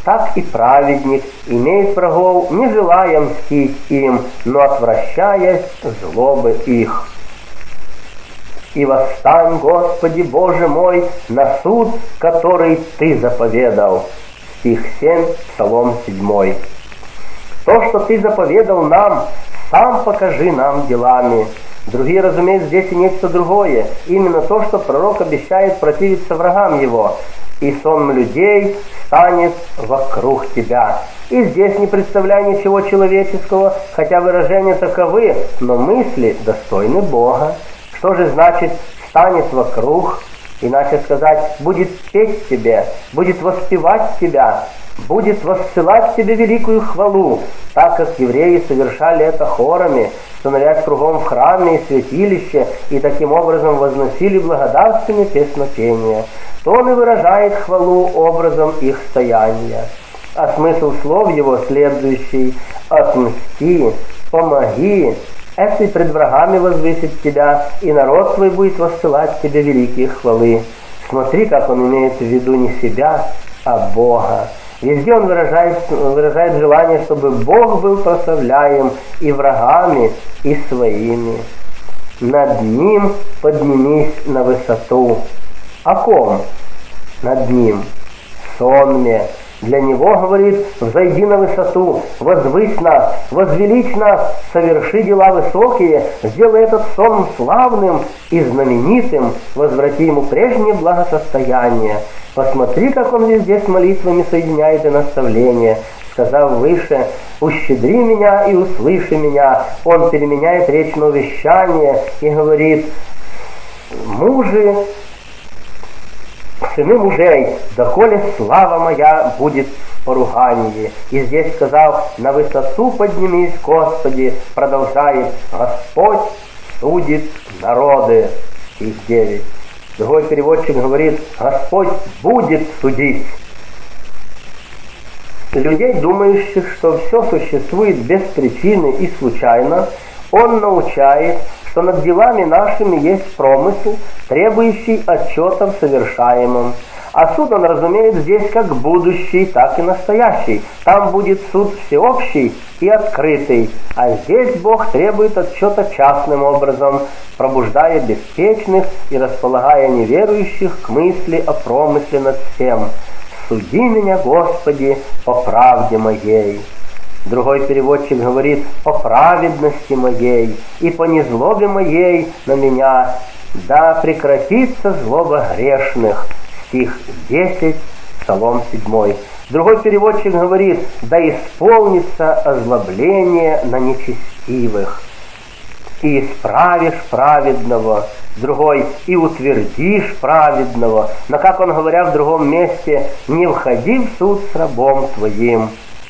так и праведник имеет врагов, не желая мстить им, но отвращаясь злобы их. И восстань, Господи Боже мой, на суд, который Ты заповедал. Стих семь, Псалом семь. То, что Ты заповедал нам, сам покажи нам делами. Другие, разумеется, здесь и нечто другое. Именно то, что пророк обещает противиться врагам его. И сон людей станет вокруг тебя. И здесь не представляя ничего человеческого, хотя выражения таковы, но мысли достойны Бога. Что же значит «станет вокруг»? Иначе сказать, будет петь тебе, будет воспевать тебя, будет воссылать тебе великую хвалу, так как евреи совершали это хорами, становясь кругом в храме и святилище, и таким образом возносили благодарственные песнопения, то он и выражает хвалу образом их стояния. А смысл слов его следующий: «Отмсти, помоги, это и пред врагами возвысит тебя, и народ твой будет воссылать тебе великие хвалы». Смотри, как он имеет в виду не себя, а Бога. Везде он выражает, выражает желание, чтобы Бог был прославляем и врагами, и своими. Над ним поднимись на высоту. О ком? Над ним. Сонме. Для него, говорит, взойди на высоту, возвысь нас, возвеличь нас, соверши дела высокие, сделай этот сон славным и знаменитым, возврати ему прежнее благосостояние. Посмотри, как он везде с молитвами соединяет и наставления. Сказав выше, «Ущедри меня и услыши меня», он переменяет речь на увещание и говорит, «Мужи, сыны мужей, доколе слава моя будет в поругании». И здесь сказал, «На высоту поднимись, Господи», продолжает, «Господь судит народы». Стих девять. Другой переводчик говорит, «Господь будет судить». Людей, думающих, что все существует без причины и случайно, он научает, что над делами нашими есть промысел, требующий отчета в совершаемом. А суд он разумеет здесь как будущий, так и настоящий. Там будет суд всеобщий и открытый. А здесь Бог требует отчета частным образом, пробуждая беспечных и располагая неверующих к мысли о промысле над всем. «Суди меня, Господи, по правде моей». Другой переводчик говорит, «По праведности моей и по незлобе моей на меня, да прекратится злоба грешных». Стих десять, Псалом семь. Другой переводчик говорит, «Да исполнится озлобление на нечестивых, и исправишь праведного». Другой, «И утвердишь праведного». Но, как он говоря в другом месте, «Не входи в суд с рабом твоим».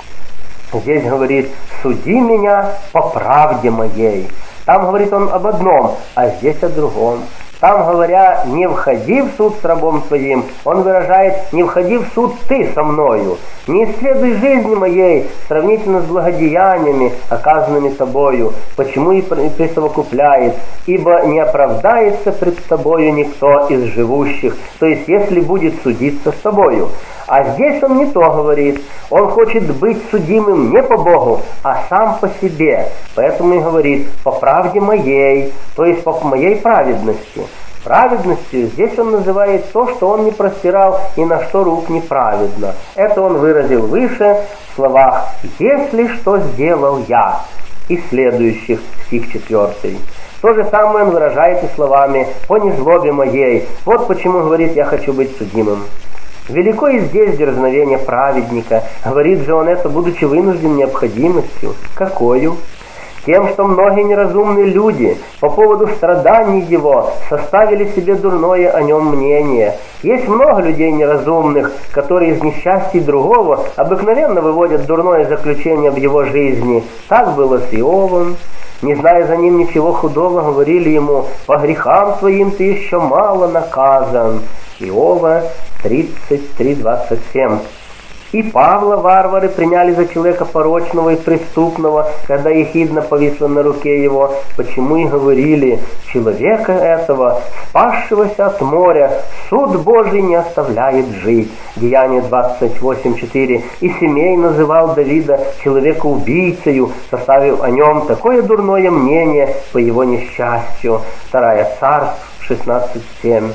Здесь говорит, «Суди меня по правде моей». Там говорит он об одном, а здесь о другом. Там, говоря, «не входи в суд с рабом твоим», он выражает, «не входи в суд ты со мною, не исследуй жизни моей сравнительно с благодеяниями, оказанными тобою». Почему и присовокупляет, «ибо не оправдается пред тобою никто из живущих», то есть если будет судиться с тобою. А здесь он не то говорит, он хочет быть судимым не по Богу, а сам по себе. Поэтому и говорит, по правде моей, то есть по моей праведности. Праведностью здесь он называет то, что он не простирал и на что рук неправедно. Это он выразил выше в словах «если что сделал я» и следующих, стих четвертый. То же самое он выражает и словами «по незлобе моей». Вот почему говорит «я хочу быть судимым». Велико и здесь дерзновение праведника. Говорит же он это, будучи вынужден необходимостью. Какою? Тем, что многие неразумные люди по поводу страданий его составили себе дурное о нем мнение. Есть много людей неразумных, которые из несчастья другого обыкновенно выводят дурное заключение об его жизни. Так было с Иовом. Не зная за ним ничего худого, говорили ему, «По грехам твоим ты еще мало наказан». Иова тридцать три двадцать семь. И Павла варвары приняли за человека порочного и преступного, когда ехидна повисла на руке его, почему и говорили: человека этого, спасшегося от моря, суд Божий не оставляет жить. Деяние двадцать восемь четыре. И Симей называл Давида человека-убийцею, составив о нем такое дурное мнение по его несчастью. Вторая Царств шестнадцать семь.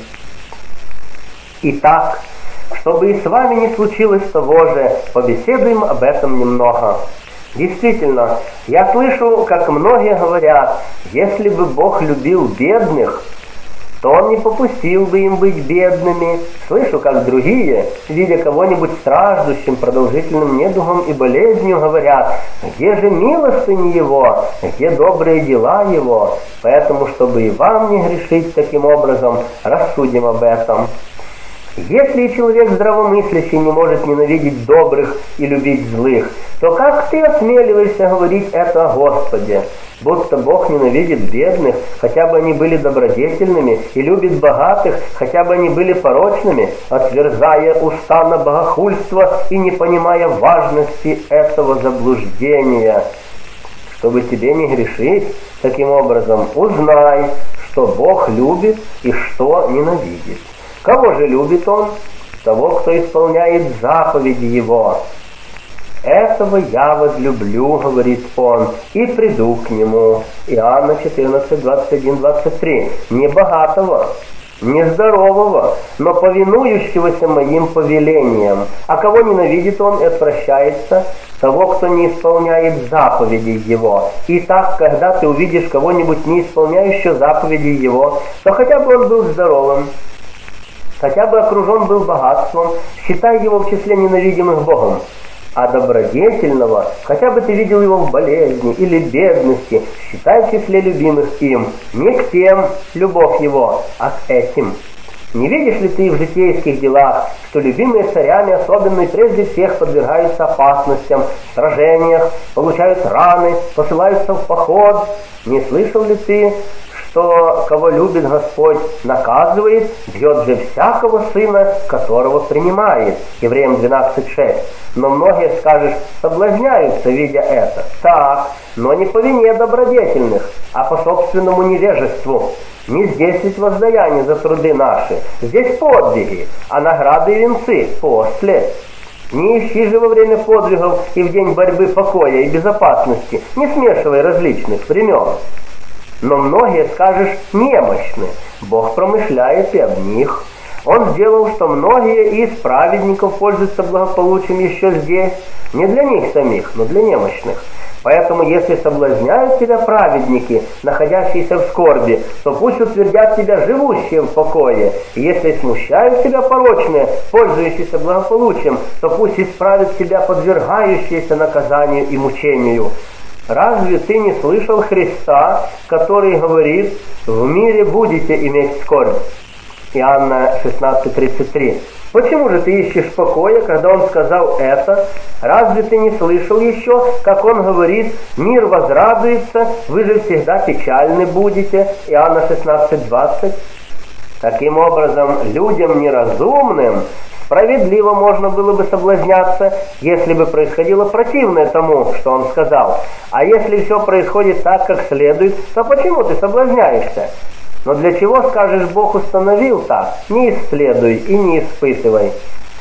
Итак, чтобы и с вами не случилось того же, побеседуем об этом немного. Действительно, я слышу, как многие говорят: если бы Бог любил бедных, то Он не попустил бы им быть бедными. Слышу, как другие, видя кого-нибудь страждущим продолжительным недугом и болезнью, говорят: где же милостыни Его, где добрые дела Его? Поэтому, чтобы и вам не грешить таким образом, рассудим об этом. Если человек здравомыслящий не может ненавидеть добрых и любить злых, то как ты осмеливаешься говорить это о Господе? Будто Бог ненавидит бедных, хотя бы они были добродетельными, и любит богатых, хотя бы они были порочными, отверзая уста на богохульство и не понимая важности этого заблуждения. Чтобы тебе не грешить таким образом, узнай, что Бог любит и что ненавидит. Кого же любит Он? Того, кто исполняет заповеди Его. Этого я возлюблю, говорит Он, и приду к Нему. Иоанна четырнадцать, двадцать один, двадцать три. Не богатого, не здорового, но повинующегося моим повелениям. А кого ненавидит Он и отвращается? Того, кто не исполняет заповедей Его. Итак, когда ты увидишь кого-нибудь, не исполняющего заповедей Его, то хотя бы он был здоровым, хотя бы окружен был богатством, считай его в числе ненавидимых Богом. А добродетельного, хотя бы ты видел его в болезни или бедности, считай в числе любимых им. Не к тем любовь его, а к этим. Не видишь ли ты в житейских делах, что любимые царями особенно и прежде всех подвергаются опасностям, сражениях, получают раны, посылаются в поход? Не слышал ли ты, что кого любит Господь, наказывает, бьет же всякого сына, которого принимает? Евреям двенадцать шесть. Но многие, скажешь, соблазняются, видя это. Так, но не по вине добродетельных, а по собственному невежеству. Не здесь ведь воздаяние за труды наши, здесь подвиги, а награды и венцы после. Не ищи же во время подвигов и в день борьбы покоя и безопасности, не смешивай различных времен. Но многие, скажешь, немощны. Бог промышляет и об них. Он сделал, что многие из праведников пользуются благополучием еще здесь. Не для них самих, но для немощных. Поэтому, если соблазняют тебя праведники, находящиеся в скорби, то пусть утвердят тебя живущие в покое. И если смущают тебя порочные, пользующиеся благополучием, то пусть исправят тебя подвергающиеся наказанию и мучению. Разве ты не слышал Христа, который говорит: в мире будете иметь скорбь? Иоанна шестнадцать тридцать три. Почему же ты ищешь покоя, когда Он сказал это? Разве ты не слышал еще, как Он говорит: мир возрадуется, вы же всегда печальны будете? Иоанна шестнадцать двадцать. Таким образом, людям неразумным справедливо можно было бы соблазняться, если бы происходило противное тому, что Он сказал. А если все происходит так, как следует, то почему ты соблазняешься? Но для чего, скажешь, Бог установил так? Не исследуй и не испытывай.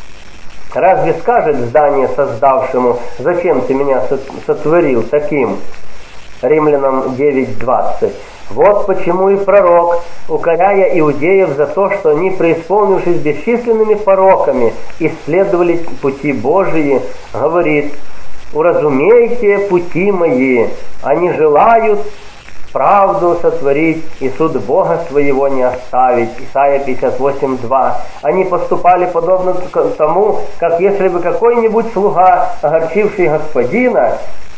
Разве скажет здание создавшему: зачем ты меня сотворил таким? Римлянам девять двадцать. Вот почему и пророк, укоряя иудеев за то, что они, преисполнившись бесчисленными пороками, исследовали пути Божии, говорит: уразумейте пути мои, они желают правду сотворить и суд Бога своего не оставить. Исайя пятьдесят восемь два. Они поступали подобно тому, как если бы какой-нибудь слуга, огорчивший господина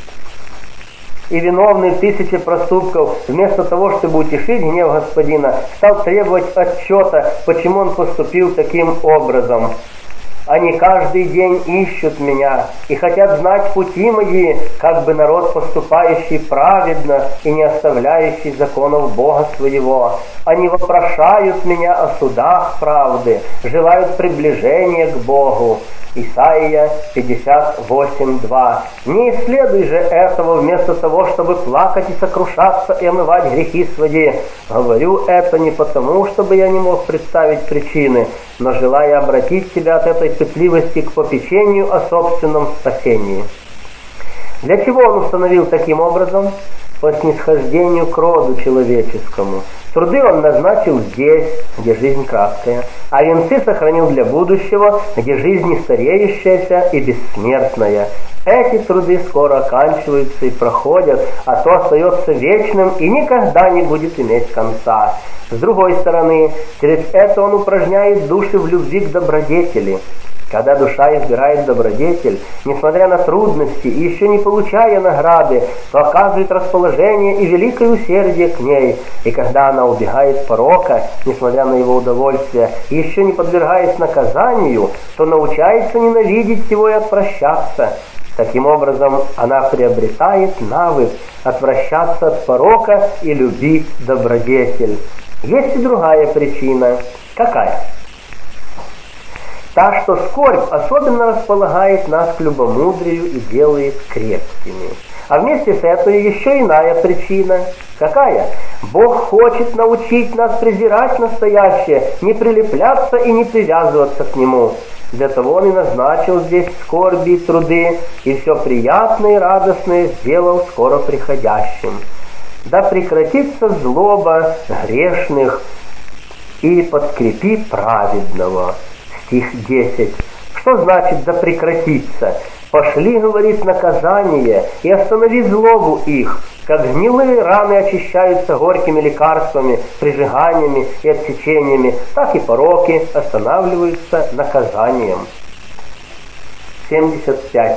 и виновный в тысяче проступков, вместо того, чтобы утешить гнев господина, стал требовать отчета, почему он поступил таким образом. Они каждый день ищут меня и хотят знать пути мои, как бы народ, поступающий праведно и не оставляющий законов Бога своего. Они вопрошают меня о судах правды, желают приближения к Богу. Исайя пятьдесят восемь два. «Не исследуй же этого вместо того, чтобы плакать и сокрушаться и омывать грехи свои. Говорю это не потому, чтобы я не мог представить причины, но желая обратить тебя от этой пытливости к попечению о собственном спасении». Для чего он установил таким образом? По снисхождению к роду человеческому. Труды он назначил здесь, где жизнь краткая, а венцы сохранил для будущего, где жизнь не стареющаяся и бессмертная. Эти труды скоро оканчиваются и проходят, а то остается вечным и никогда не будет иметь конца. С другой стороны, через это он упражняет души в любви к добродетели. Когда душа избирает добродетель, несмотря на трудности и еще не получая награды, то оказывает расположение и великое усердие к ней. И когда она убегает порока, несмотря на его удовольствие, и еще не подвергаясь наказанию, то научается ненавидеть его и отвращаться. Таким образом, она приобретает навык отвращаться от порока и любить добродетель. Есть и другая причина. Какая? Та, что скорбь особенно располагает нас к любомудрию и делает крепкими. А вместе с этой еще иная причина. Какая? Бог хочет научить нас презирать настоящее, не прилепляться и не привязываться к нему. Для того он и назначил здесь скорби и труды, и все приятное и радостное сделал скоро приходящим. Да прекратится злоба грешных и подкрепи праведного. Стих десять. Что значит «да прекратится»? «Пошли, — говорит, — наказание, и останови злобу их, как гнилые раны очищаются горькими лекарствами, прижиганиями и отсечениями, так и пороки останавливаются наказанием». семьдесят пять.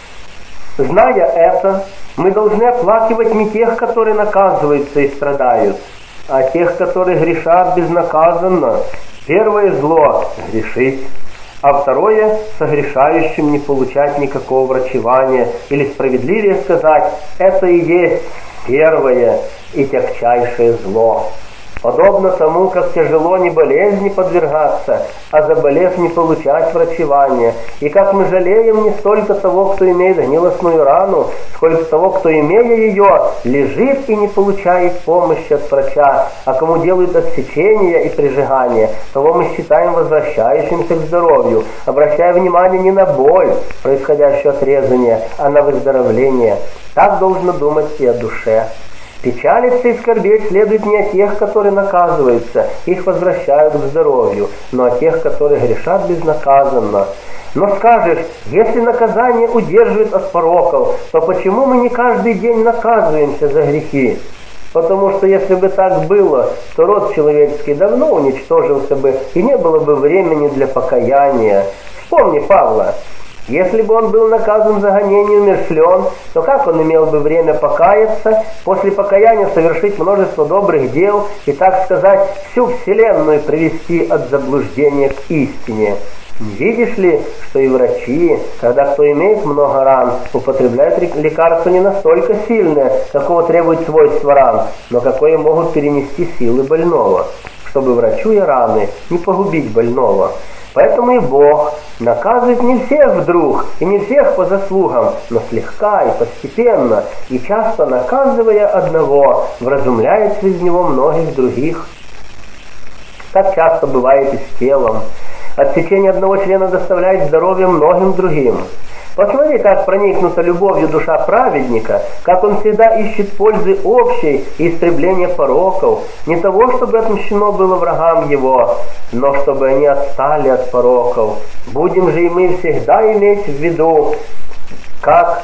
Зная это, мы должны оплакивать не тех, которые наказываются и страдают, а тех, которые грешат безнаказанно. Первое зло – грешить, а второе – согрешающим не получать никакого врачевания, или справедливее сказать, это и есть первое и тягчайшее зло. Подобно тому, как тяжело не болезни подвергаться, а заболев не получать врачевания, и как мы жалеем не столько того, кто имеет гнилостную рану, сколько того, кто, имея ее, лежит и не получает помощи от врача, а кому делают отсечения и прижигания, того мы считаем возвращающимся к здоровью, обращая внимание не на боль, происходящую от резания, а на выздоровление. Так должно думать и о душе. Печалиться и скорбеть следует не о тех, которые наказываются, их возвращают к здоровью, но о тех, которые грешат безнаказанно. Но скажешь, если наказание удерживает от пороков, то почему мы не каждый день наказываемся за грехи? Потому что если бы так было, то род человеческий давно уничтожился бы и не было бы времени для покаяния. Вспомни Павла. Если бы он был наказан за гонение и умершлен, то как он имел бы время покаяться, после покаяния совершить множество добрых дел и, так сказать, всю вселенную привести от заблуждения к истине? Не видишь ли, что и врачи, когда кто имеет много ран, употребляют лекарства не настолько сильные, какого требует свойства ран, но какое могут перенести силы больного, чтобы врачуя раны не погубить больного. Поэтому и Бог наказывает не всех вдруг, и не всех по заслугам, но слегка и постепенно, и часто наказывая одного, вразумляет через него многих других. Так часто бывает и с телом. Отсечение одного члена доставляет здоровье многим другим. Посмотри, как проникнута любовью душа праведника, как он всегда ищет пользы общей и истребления пороков, не того, чтобы отмщено было врагам его, но чтобы они отстали от пороков. Будем же и мы всегда иметь в виду, как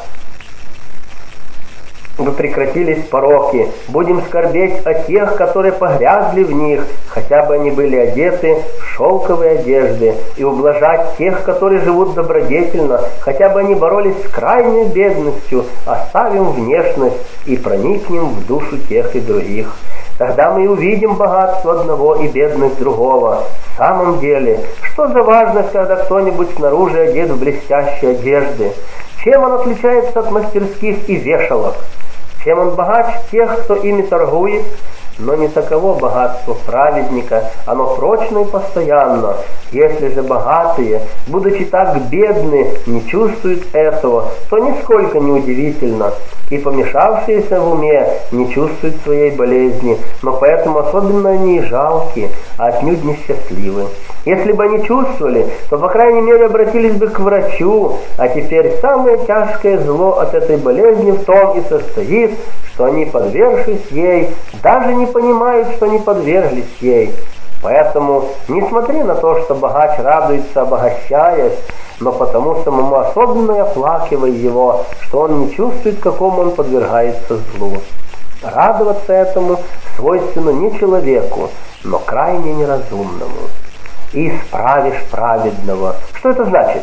бы прекратились пороки. Будем скорбеть о тех, которые погрязли в них, хотя бы они были одеты в шелковые одежды, и ублажать тех, которые живут добродетельно, хотя бы они боролись с крайней бедностью, оставим внешность и проникнем в душу тех и других. Тогда мы и увидим богатство одного и бедность другого. В самом деле, что за важность, когда кто-нибудь снаружи одет в блестящие одежды? Чем он отличается от мастерских и вешалок? Чем он богач тех, кто ими торгует? Но не таково богатство праведника, оно прочно и постоянно. Если же богатые, будучи так бедны, не чувствуют этого, то нисколько не удивительно. И помешавшиеся в уме не чувствуют своей болезни, но поэтому особенно они жалки, а отнюдь несчастливы. Если бы они чувствовали, то, по крайней мере, обратились бы к врачу, а теперь самое тяжкое зло от этой болезни в том и состоит, что они, подвергшись ей, даже не понимают, что не подверглись ей. Поэтому, несмотря на то, что богач радуется, обогащаясь, но потому самому особенно и оплакивая его, что он не чувствует, какому он подвергается злу. Радоваться этому свойственно не человеку, но крайне неразумному. И исправишь праведного. Что это значит?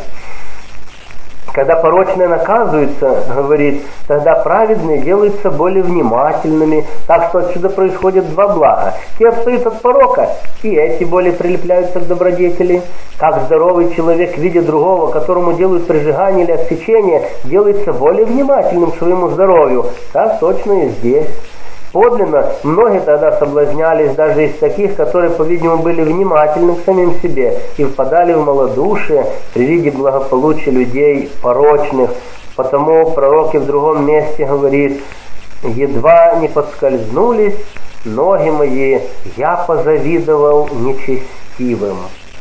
Когда порочные наказываются, говорит, тогда праведные делаются более внимательными, так что отсюда происходят два блага. Те отстают от порока, и эти более прилепляются к добродетели. Как здоровый человек, видя другого, которому делают прижигание или отсечение, делается более внимательным к своему здоровью, так точно и здесь. Подлинно, многие тогда соблазнялись даже из таких, которые, по-видимому, были внимательны к самим себе и впадали в малодушие при виде благополучия людей порочных. Потому пророк и в другом месте говорит: «Едва не подскользнулись ноги мои, я позавидовал нечестивым».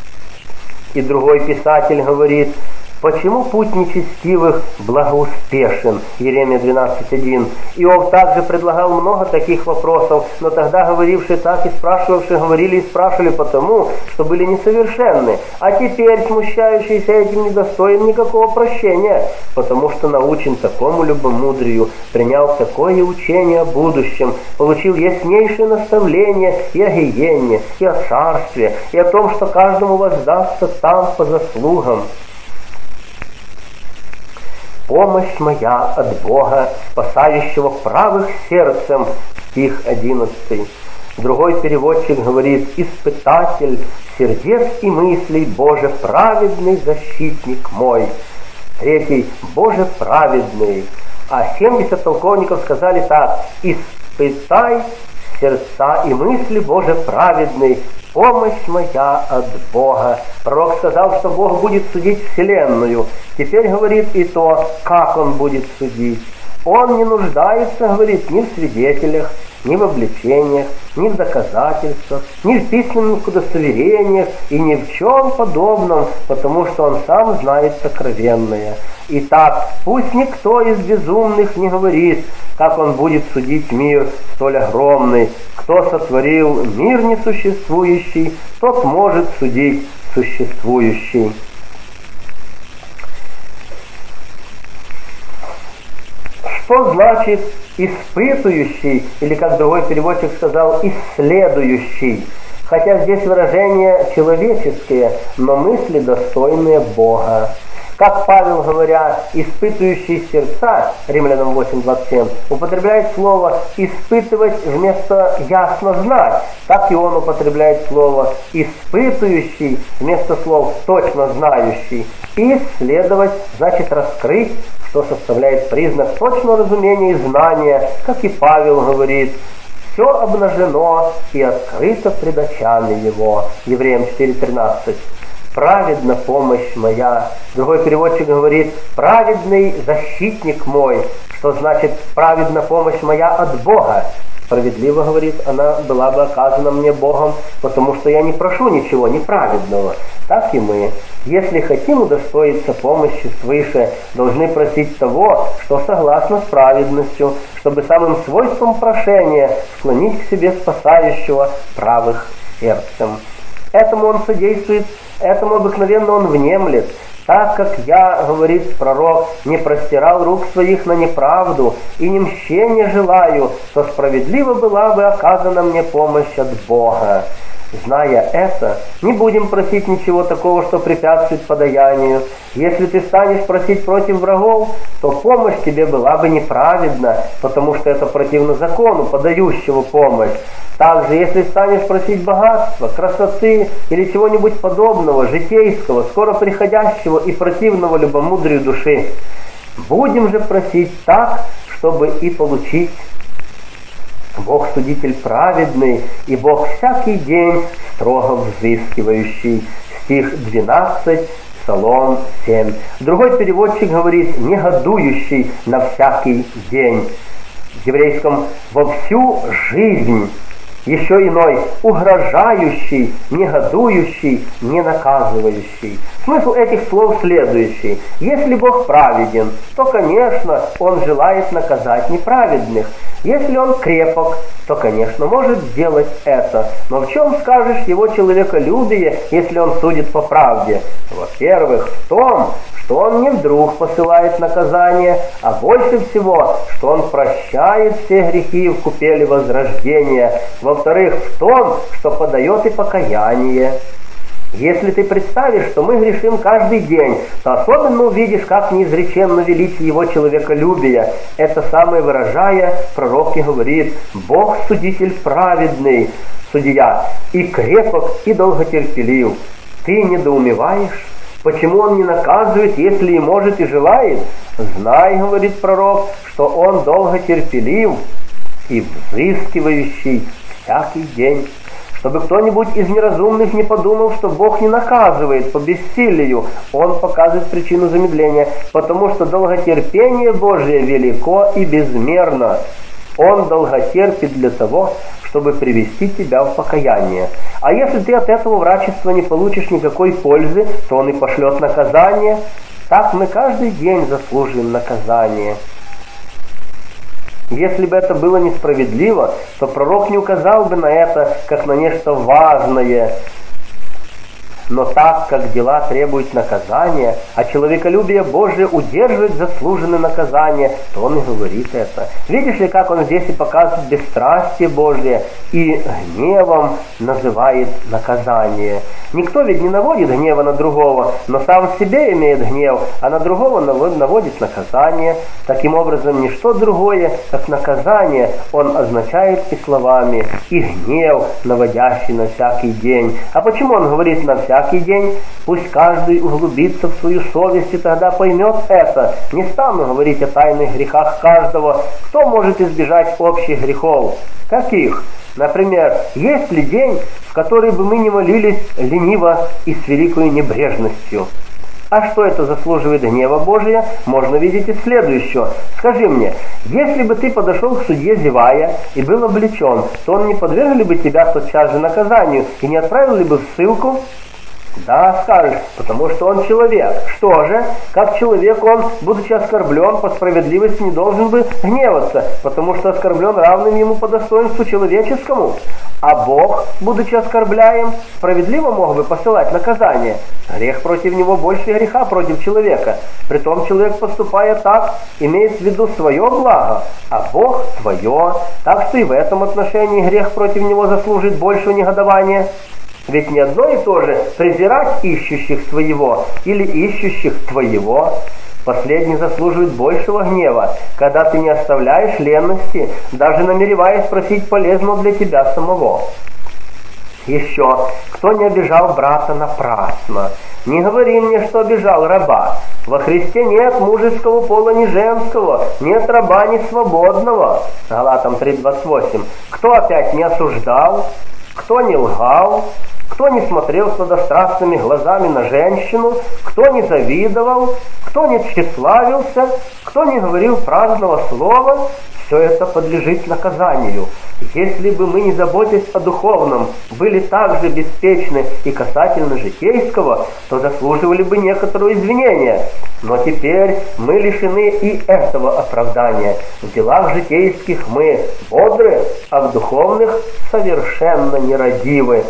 И другой писатель говорит: «Почему путь нечестивых благоуспешен?» Иеремия двенадцать один. Иов также предлагал много таких вопросов, но тогда говорившие так и спрашивавшие говорили и спрашивали потому, что были несовершенны, а теперь смущающиеся этим недостоин никакого прощения, потому что научен такому любомудрию, принял такое учение о будущем, получил яснейшее наставление и о гиене, и о царстве, и о том, что каждому воздастся там по заслугам. «Помощь моя от Бога, спасающего правых сердцем», стих одиннадцатый. Другой переводчик говорит: «Испытатель сердец и мыслей, Боже праведный защитник мой». Третий: «Боже праведный». А семьдесят толковников сказали так: «Испытай сердца и мысли, Боже праведный, помощь моя от Бога». Пророк сказал, что Бог будет судить вселенную. Теперь говорит и то, как Он будет судить. Он не нуждается, говорит, ни в свидетелях, ни в обличениях, ни в доказательствах, ни в письменных удостоверениях и ни в чем подобном, потому что Он сам знает сокровенное. Итак, пусть никто из безумных не говорит, как Он будет судить мир столь огромный. Кто сотворил мир несуществующий, тот может судить существующий. Что значит испытывающий, или, как другой переводчик сказал, исследующий? Хотя здесь выражение человеческое, но мысли достойные Бога. Как Павел, говоря, испытывающий сердца, Римлянам восемь двадцать семь, употребляет слово «испытывать» вместо «ясно знать», так и он употребляет слово «испытывающий» вместо слов «точно знающий». И «исследовать» значит раскрыть, что составляет признак точного разумения и знания, как и Павел говорит: «Все обнажено и открыто пред очами его». Евреям четыре тринадцать. «Праведна помощь моя». Другой переводчик говорит: «Праведный защитник мой», что значит «праведна помощь моя от Бога». Справедливо, говорит, она была бы оказана мне Богом, потому что я не прошу ничего неправедного. Так и мы, если хотим удостоиться помощи свыше, должны просить того, что согласно с праведностью, чтобы самым свойством прошения склонить к себе спасающего правых сердцем. Этому он содействует, этому обыкновенно он внемлет. Так как я, говорит пророк, не простирал рук своих на неправду и ни мщения желаю, то справедливо была бы оказана мне помощь от Бога. Зная это, не будем просить ничего такого, что препятствует подаянию. Если ты станешь просить против врагов, то помощь тебе была бы неправедна, потому что это противно закону, подающего помощь. Также, если станешь просить богатства, красоты или чего-нибудь подобного, житейского, скоро приходящего и противного любомудрию души, будем же просить так, чтобы и получить. Бог судитель праведный, и Бог всякий день строго взыскивающий. Стих двенадцать, Псалом семь. Другой переводчик говорит негодующий на всякий день. В еврейском во всю жизнь. Еще иной угрожающий, негодующий, не наказывающий. Смысл этих слов следующий. Если Бог праведен, то, конечно, Он желает наказать неправедных. Если Он крепок, то, конечно, может сделать это. Но в чем скажешь Его человеколюбие, если Он судит по правде? Во-первых, в том, что Он не вдруг посылает наказание, а больше всего, что Он прощает все грехи в купели возрождения. Во-вторых, в том, что подает и покаяние. Если ты представишь, что мы грешим каждый день, то особенно увидишь, как неизреченно величие Его человеколюбия. Это самое выражая, пророк и говорит: Бог судитель праведный, судья, и крепок, и долготерпелив. Ты недоумеваешь? Почему Он не наказывает, если и может, и желает? Знай, говорит пророк, что Он долготерпелив и взыскивающий всякий день. Чтобы кто-нибудь из неразумных не подумал, что Бог не наказывает по бессилию, Он показывает причину замедления, потому что долготерпение Божие велико и безмерно. Он долготерпит для того, чтобы привести тебя в покаяние. А если ты от этого врачества не получишь никакой пользы, то Он и пошлет наказание. Так мы каждый день заслуживаем наказания. Если бы это было несправедливо, то пророк не указал бы на это как на нечто важное. Но так как дела требуют наказания, а человеколюбие Божие удерживает заслуженное наказание, то Он и говорит это. Видишь ли, как Он здесь и показывает бесстрастие Божие и гневом называет наказание. Никто ведь не наводит гнева на другого, но сам в себе имеет гнев, а на другого наводит наказание. Таким образом, ничто другое, как наказание, Он означает и словами, и гнев, наводящий на всякий день. А почему Он говорит на всякий день? Пусть каждый углубится в свою совесть и тогда поймет это. Не стану говорить о тайных грехах каждого. Кто может избежать общих грехов? Каких? Например, есть ли день, в который бы мы не молились лениво и с великой небрежностью? А что это заслуживает гнева Божия, можно видеть из следующего. Скажи мне, если бы ты подошел к судье зевая и был облечен, то он не подверг ли бы тебя тотчас же наказанию и не отправил ли бы в ссылку? Да, скажешь, потому что он человек. Что же? Как человек он, будучи оскорблен, по справедливости не должен бы гневаться, потому что оскорблен равным ему по достоинству человеческому. А Бог, будучи оскорбляем, справедливо мог бы посылать наказание. Грех против него больше греха против человека. Притом человек, поступая так, имеет в виду свое благо, а Бог свое. Так что и в этом отношении грех против него заслужит большего негодования. Ведь не одно и то же презирать ищущих своего или ищущих твоего. Последний заслуживает большего гнева, когда ты не оставляешь ленности, даже намереваясь просить полезного для тебя самого. Еще, кто не обижал брата напрасно? Не говори мне, что обижал раба. Во Христе нет мужеского пола ни женского, нет раба ни свободного. Галатам три двадцать восемь. Кто опять не осуждал? Кто не лгал? Кто не смотрел сладострастными глазами на женщину? Кто не завидовал? Кто не тщеславился? Кто не говорил праздного слова? Все это подлежит наказанию. Если бы мы, не заботясь о духовном, были так же беспечны и касательно житейского, то заслуживали бы некоторое извинение. Но теперь мы лишены и этого оправдания. В делах житейских мы бодры, а в духовных совершенно нерадивы.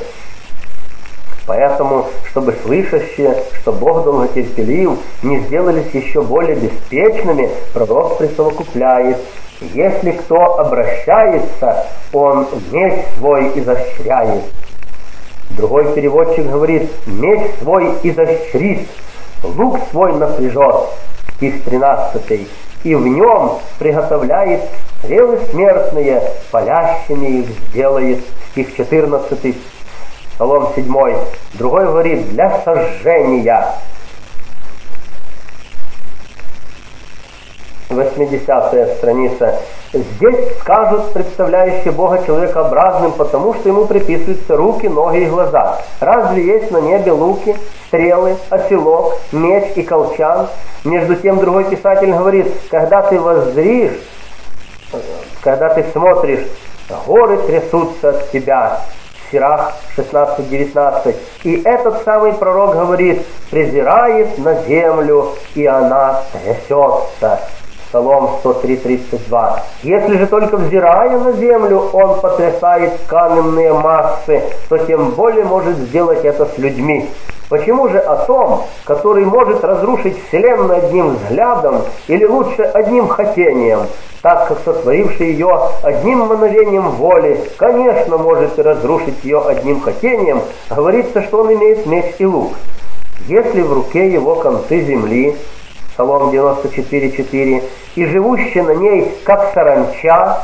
Поэтому, чтобы слышащие, что Бог долготерпелив, не сделались еще более беспечными, пророк присовокупляет: если кто обращается, он меч свой изощряет. Другой переводчик говорит: меч свой изощрит, лук свой напряжет. Стих тринадцатый. И в нем приготовляет стрелы смертные, палящими их сделает. Стих четырнадцатый. Псалом седьмой. Другой говорит: для сожжения. восьмидесятая страница. Здесь скажут, представляющие Бога человекообразным, потому что ему приписываются руки, ноги и глаза. Разве есть на небе луки, стрелы, оселок, меч и колчан? Между тем другой писатель говорит, когда ты воззришь, когда ты смотришь, горы трясутся от тебя. Сирах шестнадцать девятнадцать. И этот самый пророк говорит, презирает на землю, и она трясется. Псалом сто три тридцать два. Если же только взирая на землю, он потрясает каменные массы, то тем более может сделать это с людьми. Почему же о том, который может разрушить Вселенную одним взглядом, или лучше одним хотением, так как сотворивший ее одним мгновением воли, конечно, может и разрушить ее одним хотением, говорится, что он имеет меч и лук. Если в руке его концы земли, Псалом девяносто четыре четыре, и живущие на ней, как саранча,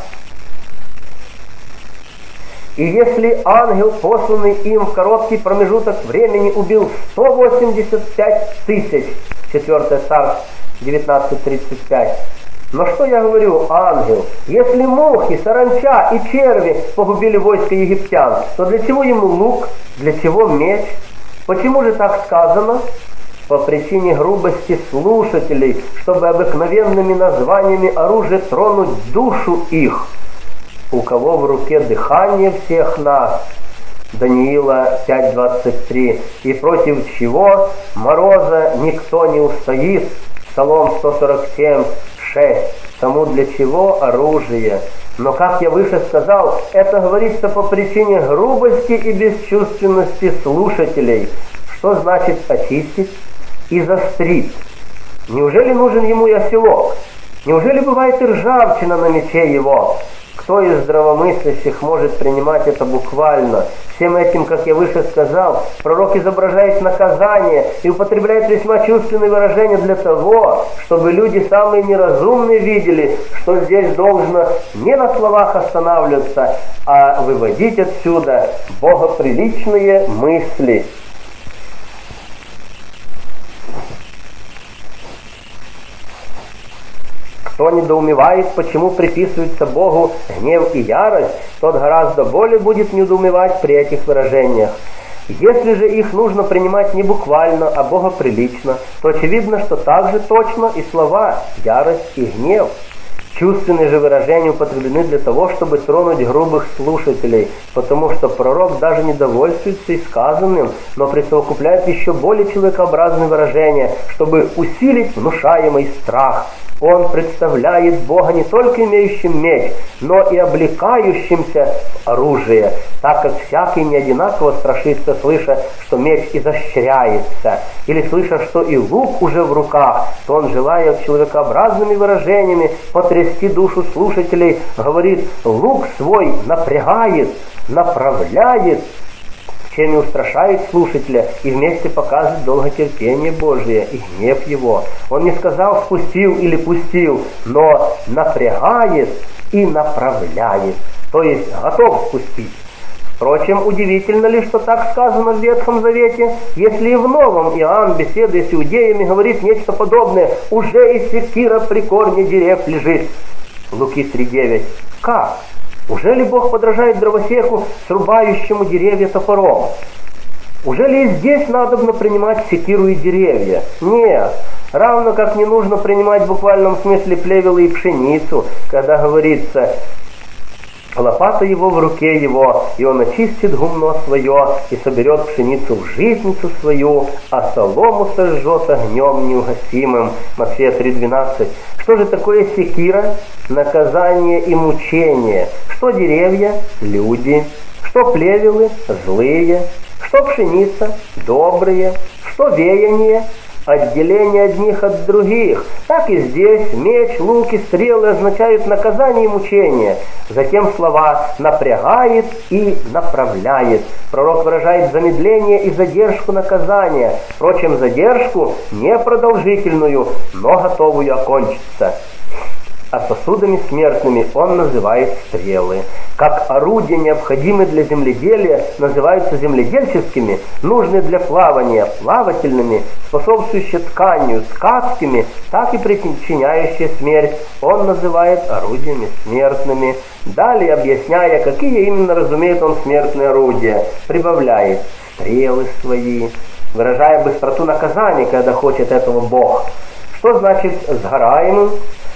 и если ангел, посланный им в короткий промежуток времени, убил сто восемьдесят пять тысяч, четвёртое Царств девятнадцать тридцать пять. Но что я говорю, ангел? Если мухи, саранча и черви погубили войско египтян, то для чего ему лук, для чего меч? Почему же так сказано? По причине грубости слушателей, чтобы обыкновенными названиями оружия тронуть душу их. У кого в руке дыхание всех нас, Даниила пять двадцать три, и против чего мороза никто не устоит, Псалом сто сорок семь шесть, тому для чего оружие. Но, как я выше сказал, это говорится по причине грубости и бесчувственности слушателей. Что значит очистить и застрить? Неужели нужен ему и оселок? Неужели бывает и ржавчина на мече его? Кто из здравомыслящих может принимать это буквально? Всем этим, как я выше сказал, пророк изображает наказание и употребляет весьма чувственные выражения для того, чтобы люди самые неразумные видели, что здесь должно не на словах останавливаться, а выводить отсюда богоприличные мысли. Кто недоумевает, почему приписывается Богу гнев и ярость, тот гораздо более будет недоумевать при этих выражениях. Если же их нужно принимать не буквально, а богоприлично, то очевидно, что также точно и слова «ярость» и «гнев». Чувственные же выражения употреблены для того, чтобы тронуть грубых слушателей, потому что пророк даже не довольствуется и сказанным, но присовокупляет еще более человекообразные выражения, чтобы усилить внушаемый страх. Он представляет Бога не только имеющим меч, но и облекающимся в оружие, так как всякий не одинаково страшится, слыша, что меч изощряется, или слыша, что и лук уже в руках, то он, желая человекообразными выражениями потрясти душу слушателей, говорит, лук свой напрягает, направляет, чем и устрашает слушателя, и вместе показывает долготерпение Божие и гнев его. Он не сказал «спустил» или «пустил», но напрягает и направляет, то есть готов спустить. Впрочем, удивительно ли, что так сказано в Ветхом Завете, если и в Новом Иоанн, беседуя с иудеями, говорит нечто подобное «уже и секира при корне дерев лежит». Луки три девять. Как? Уже ли Бог подражает дровосеку, срубающему деревья топором? Уже ли и здесь надобно принимать секиру и деревья? Нет. Равно как не нужно принимать в буквальном смысле плевелы и пшеницу, когда говорится «лопата его в руке его, и он очистит гумно свое, и соберет пшеницу в житницу свою, а солому сожжет огнем неугасимым». Матфея три двенадцать. Что же такое секира? Наказание и мучение. Что деревья? Люди. Что плевелы? Злые. Что пшеница? Добрые. Что веяние? Отделение одних от других. Так и здесь меч, лук и стрелы означают наказание и мучение. Затем слова «напрягает» и «направляет». Пророк выражает замедление и задержку наказания. Впрочем, задержку не продолжительную, но готовую окончиться. а сосудами смертными он называет стрелы. Как орудия, необходимые для земледелия, называются земледельческими, нужные для плавания плавательными, способствующие тканью ткацкими, так и причиняющие смерть, он называет орудиями смертными. Далее, объясняя, какие именно разумеет он смертные орудия, прибавляет стрелы свои, выражая быстроту наказания, когда хочет этого Бог. Что значит сгораемым,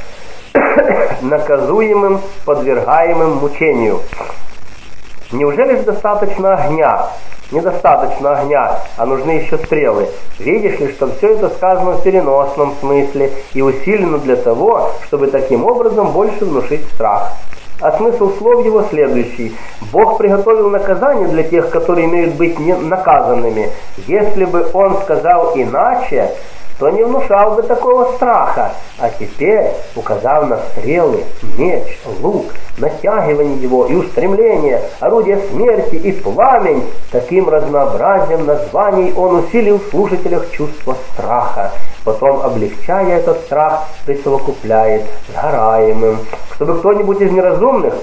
наказуемым, подвергаемым мучению? Неужели же достаточно огня? Недостаточно огня, а нужны еще стрелы. Видишь ли, что все это сказано в переносном смысле и усилено для того, чтобы таким образом больше внушить страх. А смысл слов его следующий. Бог приготовил наказание для тех, которые имеют быть наказанными. Если бы он сказал иначе, то не внушал бы такого страха. А теперь, указав на стрелы, меч, лук, натягивание его и устремление, орудие смерти и пламень, таким разнообразием названий он усилил в слушателях чувство страха. Потом, облегчая этот страх, присовокупляет сгораемым, чтобы кто-нибудь из неразумных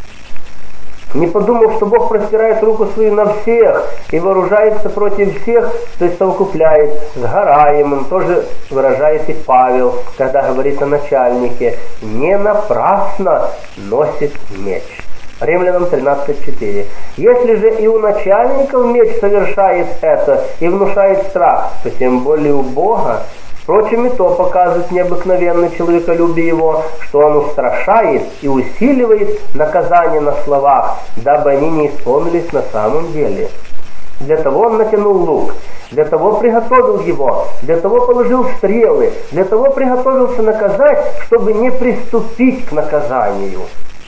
не подумал, что Бог простирает руку свою на всех и вооружается против всех, то есть совокупляет сгораемым. Тоже выражает и Павел, когда говорит о начальнике: не напрасно носит меч. Римлянам тринадцать четыре. Если же и у начальников меч совершает это и внушает страх, то тем более у Бога. Впрочем, и то показывает необыкновенное человеколюбие его, что он устрашает и усиливает наказание на словах, дабы они не исполнились на самом деле. Для того он натянул лук, для того приготовил его, для того положил стрелы, для того приготовился наказать, чтобы не приступить к наказанию.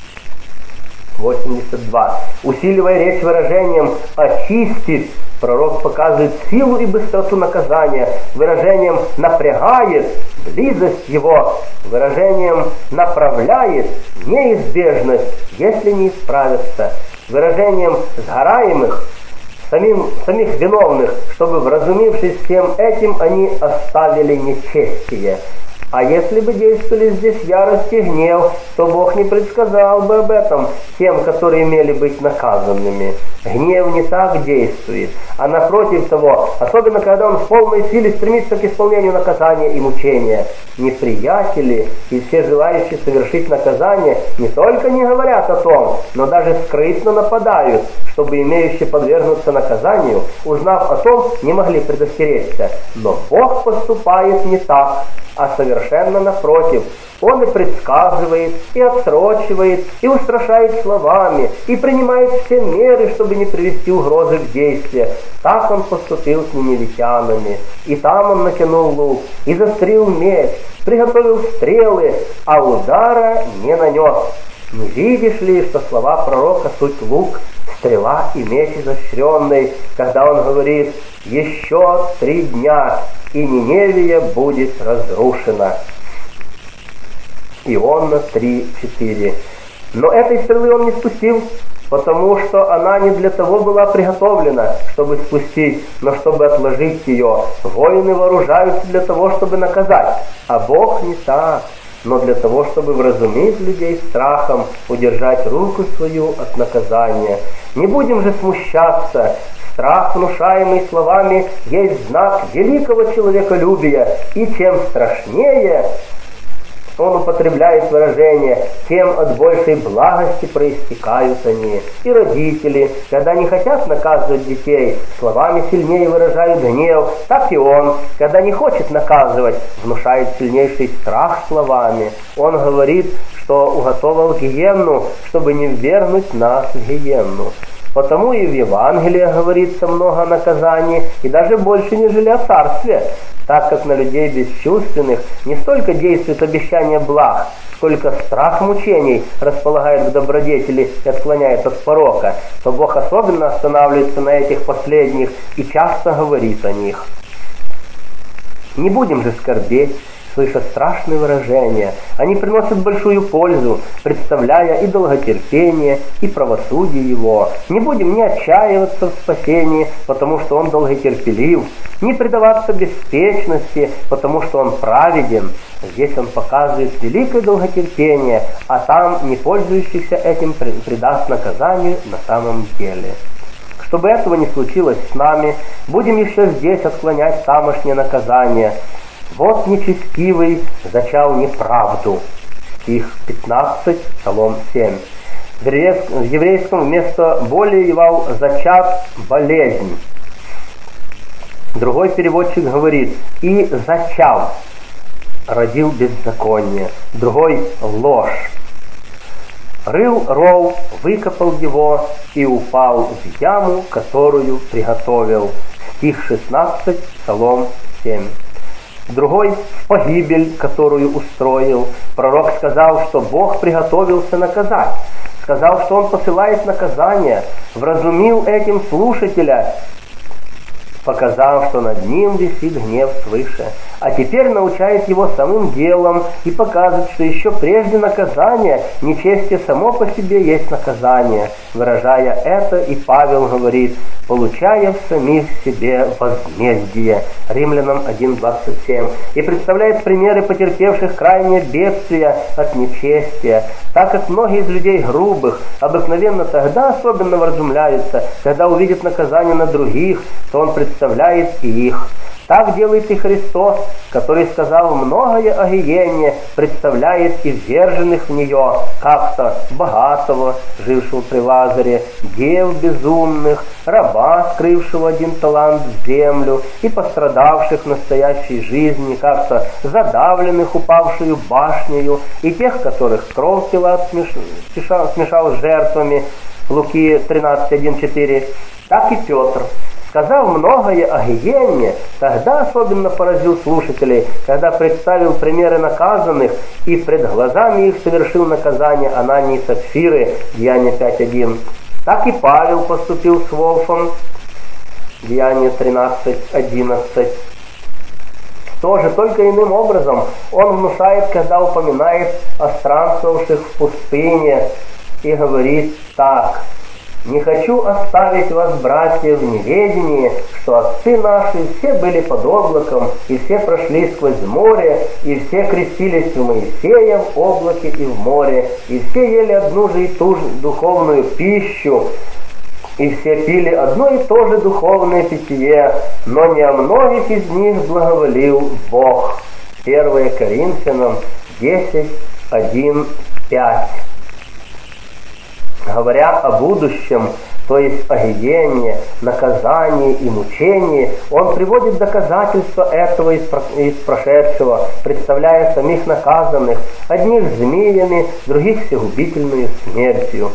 восемьдесят два. Усиливая речь выражением «очистит», пророк показывает силу и быстроту наказания, выражением «напрягает» близость его, выражением «направляет» неизбежность, если не исправится, выражением «сгораемых», самим, самих виновных, чтобы, вразумившись всем этим, они оставили нечестие. А если бы действовали здесь ярость и гнев, то Бог не предсказал бы об этом тем, которые имели быть наказанными. Гнев не так действует, а напротив того, особенно когда он в полной силе стремится к исполнению наказания и мучения. Неприятели и все желающие совершить наказание не только не говорят о том, но даже скрытно нападают, чтобы имеющие подвергнуться наказанию, узнав о том, не могли предостеречься. Но Бог поступает не так, а совершенно напротив. Он и предсказывает, и отсрочивает, и устрашает словами, и принимает все меры, чтобы не привести угрозы в действие. Так он поступил с ниневитянами. И там он натянул лук, и застрелил меч, приготовил стрелы, а удара не нанес. Не видишь ли, что слова пророка суть лук, стрела и меч изощренный, когда он говорит: «Еще три дня, и Ниневия будет разрушена». Иоанна три четыре. Но этой стрелы он не спустил, потому что она не для того была приготовлена, чтобы спустить, но чтобы отложить ее. Воины вооружаются для того, чтобы наказать, а Бог не так, но для того, чтобы вразумить людей страхом, удержать руку свою от наказания. Не будем же смущаться. Страх, внушаемый словами, есть знак великого человеколюбия, и чем страшнее он употребляет выражение, тем от большей благости проистекают они. И родители, когда не хотят наказывать детей, словами сильнее выражают гнев, так и он, когда не хочет наказывать, внушает сильнейший страх словами. Он говорит, что уготовил гиенну, чтобы не ввергнуть нас в гиенну. Потому и в Евангелии говорится много наказаний, и даже больше, нежели о царстве, так как на людей бесчувственных не столько действует обещание благ, сколько страх мучений располагает к добродетели и отклоняет от порока, то Бог особенно останавливается на этих последних и часто говорит о них. Не будем же скорбеть, слыша страшные выражения. Они приносят большую пользу, представляя и долготерпение, и правосудие его. Не будем ни отчаиваться в спасении, потому что он долготерпелив, ни предаваться беспечности, потому что он праведен. Здесь он показывает великое долготерпение, а там не пользующихся этим предаст наказанию на самом деле. Чтобы этого не случилось с нами, будем еще здесь отклонять тамошнее наказание. Вот нечестивый зачал неправду. Стих пятнадцать, Псалом семь. В еврейском вместо боли его зачат болезнь. Другой переводчик говорит: и зачал, родил беззаконие. Другой — ложь. Рыл ров, выкопал его и упал в яму, которую приготовил. Стих шестнадцать, Псалом семь. Другой — в погибель, которую устроил. Пророк сказал, что Бог приготовился наказать. Сказал, что Он посылает наказание, вразумил этим слушателя, показав, что над ним висит гнев свыше. А теперь научает его самым делом и показывает, что еще прежде наказания, нечестие само по себе есть наказание. Выражая это, и Павел говорит: получая в самих себе возмездие. Римлянам один двадцать семь. И представляет примеры потерпевших крайнее бедствие от нечестия, так как многие из людей грубых обыкновенно тогда особенно вразумляются, когда увидят наказание на других, то он представляет и их. Так делает и Христос, который сказал многое о гиене, представляет и вверженных в нее, как-то богатого, жившего при Лазаре, дев безумных, раба, скрывшего один талант в землю, и пострадавших в настоящей жизни, как-то задавленных упавшую башнею, и тех, которых кровь Пилат смешал, смешал с жертвами, Луки тринадцать один четыре, так и Петр. Сказав многое о гиене, тогда особенно поразил слушателей, когда представил примеры наказанных и пред глазами их совершил наказание Анании и Сапфиры, Деяния пять один. Так и Павел поступил с Волфом, Деяния тринадцать одиннадцать. Тоже только иным образом он внушает, когда упоминает о странствовавших в пустыне, и говорит так: «Не хочу оставить вас, братья, в неведении, что отцы наши все были под облаком, и все прошли сквозь море, и все крестились в Моисея в облаке и в море, и все ели одну же и ту же духовную пищу, и все пили одно и то же духовное питье, но не о многих из них благоволил Бог». первое Коринфянам десять один пять. Говоря о будущем, то есть о гиене, наказании и мучении, он приводит доказательства этого из прошедшего, представляя самих наказанных, одних змеями, других всегубительную смертью.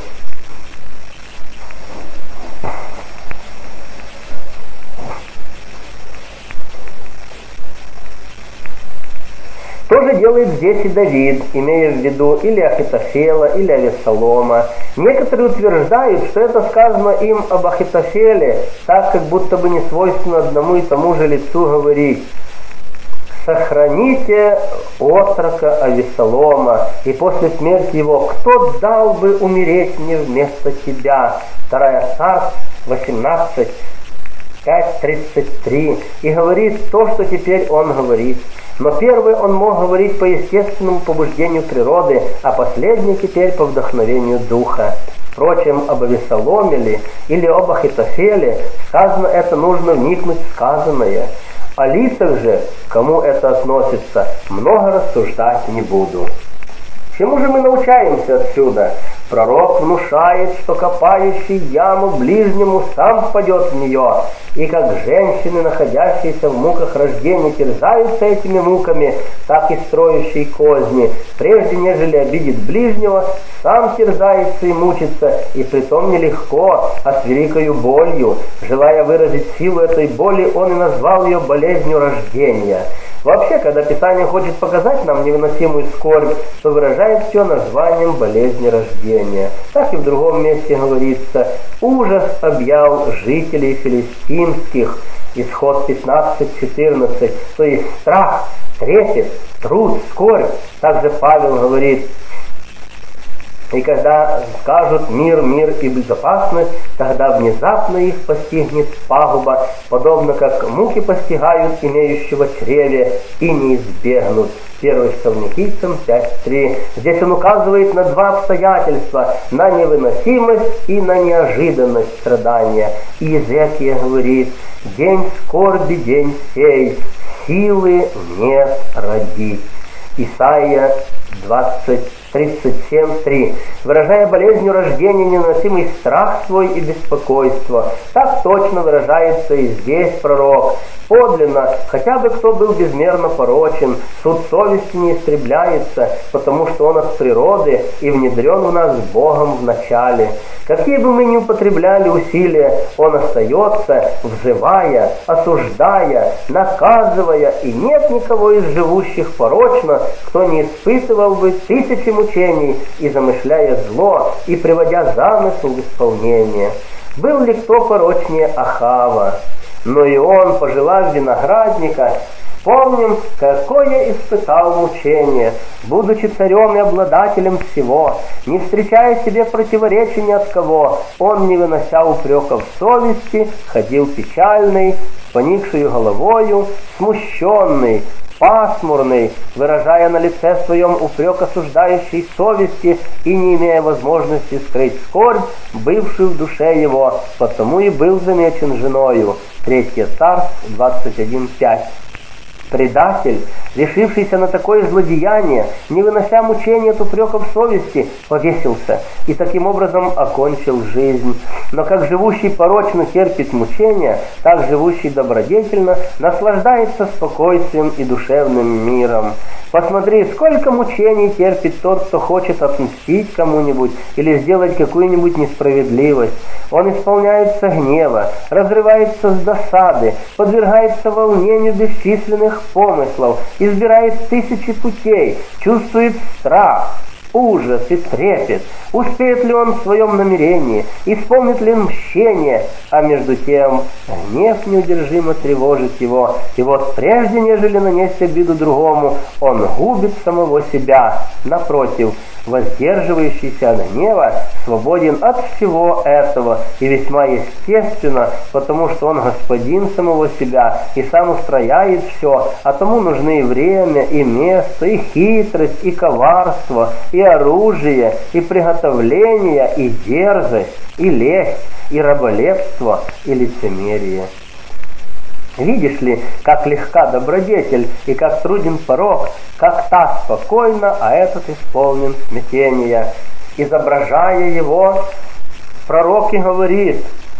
То же делает здесь и Давид, имея в виду или Ахитофела, или Авессалома. Некоторые утверждают, что это сказано им об Ахитофеле, так как будто бы не свойственно одному и тому же лицу говорить: «Сохраните отрока Авессалома, и после смерти его кто дал бы умереть мне вместо тебя?» второе Царств восемнадцать пять тридцать три. И говорит то, что теперь он говорит. Но первый он мог говорить по естественному побуждению природы, а последний теперь по вдохновению духа. Впрочем, об Авессаломе ли или об Ахитофеле сказано это, нужно вникнуть в сказанное. О лицах же, кому это относится, много рассуждать не буду. Чему же мы научаемся отсюда? Пророк внушает, что копающий яму ближнему сам впадет в нее, и как женщины, находящиеся в муках рождения, терзаются этими муками, так и строящие козни, прежде нежели обидит ближнего, сам терзается и мучится, и притом нелегко, а с великою болью. Желая выразить силу этой боли, он и назвал ее болезнью рождения. Вообще, когда Писание хочет показать нам невыносимую скорбь, то выражает все названием болезни рождения. Так и в другом месте говорится: «Ужас объял жителей филистимских». Исход пятнадцать четырнадцать. То есть страх, трепет, труд, скорбь. Также Павел говорит: «И когда скажут мир, мир и безопасность, тогда внезапно их постигнет пагуба, подобно как муки постигают имеющего чреве, и не избегнут». первое Фессалоникийцам пять три. Здесь он указывает на два обстоятельства, на невыносимость и на неожиданность страдания. И Иезекия говорит: «День скорби, день сей, силы нет родить». Исайя двадцать тридцать семь три. Выражая болезнью рождения невыносимый страх свой и беспокойство. Так точно выражается и здесь пророк. Подлинно, хотя бы кто был безмерно порочен, суд совести не истребляется, потому что он от природы и внедрен в нас Богом в начале. Какие бы мы ни употребляли усилия, он остается, взывая, осуждая, наказывая, и нет никого из живущих порочно, кто не испытывал бы тысячи мучений и замышляя зло, и приводя замысл в исполнение. Был ли кто порочнее Ахава? Но и он, пожелав виноградника, вспомним, какое испытал мучение, будучи царем и обладателем всего, не встречая себе противоречий ни от кого, он, не вынося упреков совести, ходил печальный, с поникшую головою, смущенный, пасмурный, выражая на лице своем упрек осуждающей совести и не имея возможности скрыть скорбь, бывшую в душе его, потому и был замечен женою. Третье Царств двадцать один пять. Предатель, решившийся на такое злодеяние, не вынося мучения от упреков совести, повесился и таким образом окончил жизнь. Но как живущий порочно терпит мучения, так живущий добродетельно наслаждается спокойствием и душевным миром. Посмотри, сколько мучений терпит тот, кто хочет отмстить кому-нибудь или сделать какую-нибудь несправедливость. Он исполняется гнева, разрывается с досады, подвергается волнению бесчисленных помыслов, избирает тысячи путей, чувствует страх, ужас и трепет. Успеет ли он в своем намерении, исполнит ли мщение, а между тем гнев неудержимо тревожит его, и вот прежде, нежели нанести обиду другому, он губит самого себя. Напротив, воздерживающийся от гнева свободен от всего этого, и весьма естественно, потому что он господин самого себя и сам устрояет все, а тому нужны и время, и место, и хитрость, и коварство, и оружие, и приготовление, и дерзость, и лесть, и раболепство, и лицемерие. Видишь ли, как легка добродетель и как труден порок, как та спокойно, а этот исполнен смятения. Изображая его, пророк и говорит: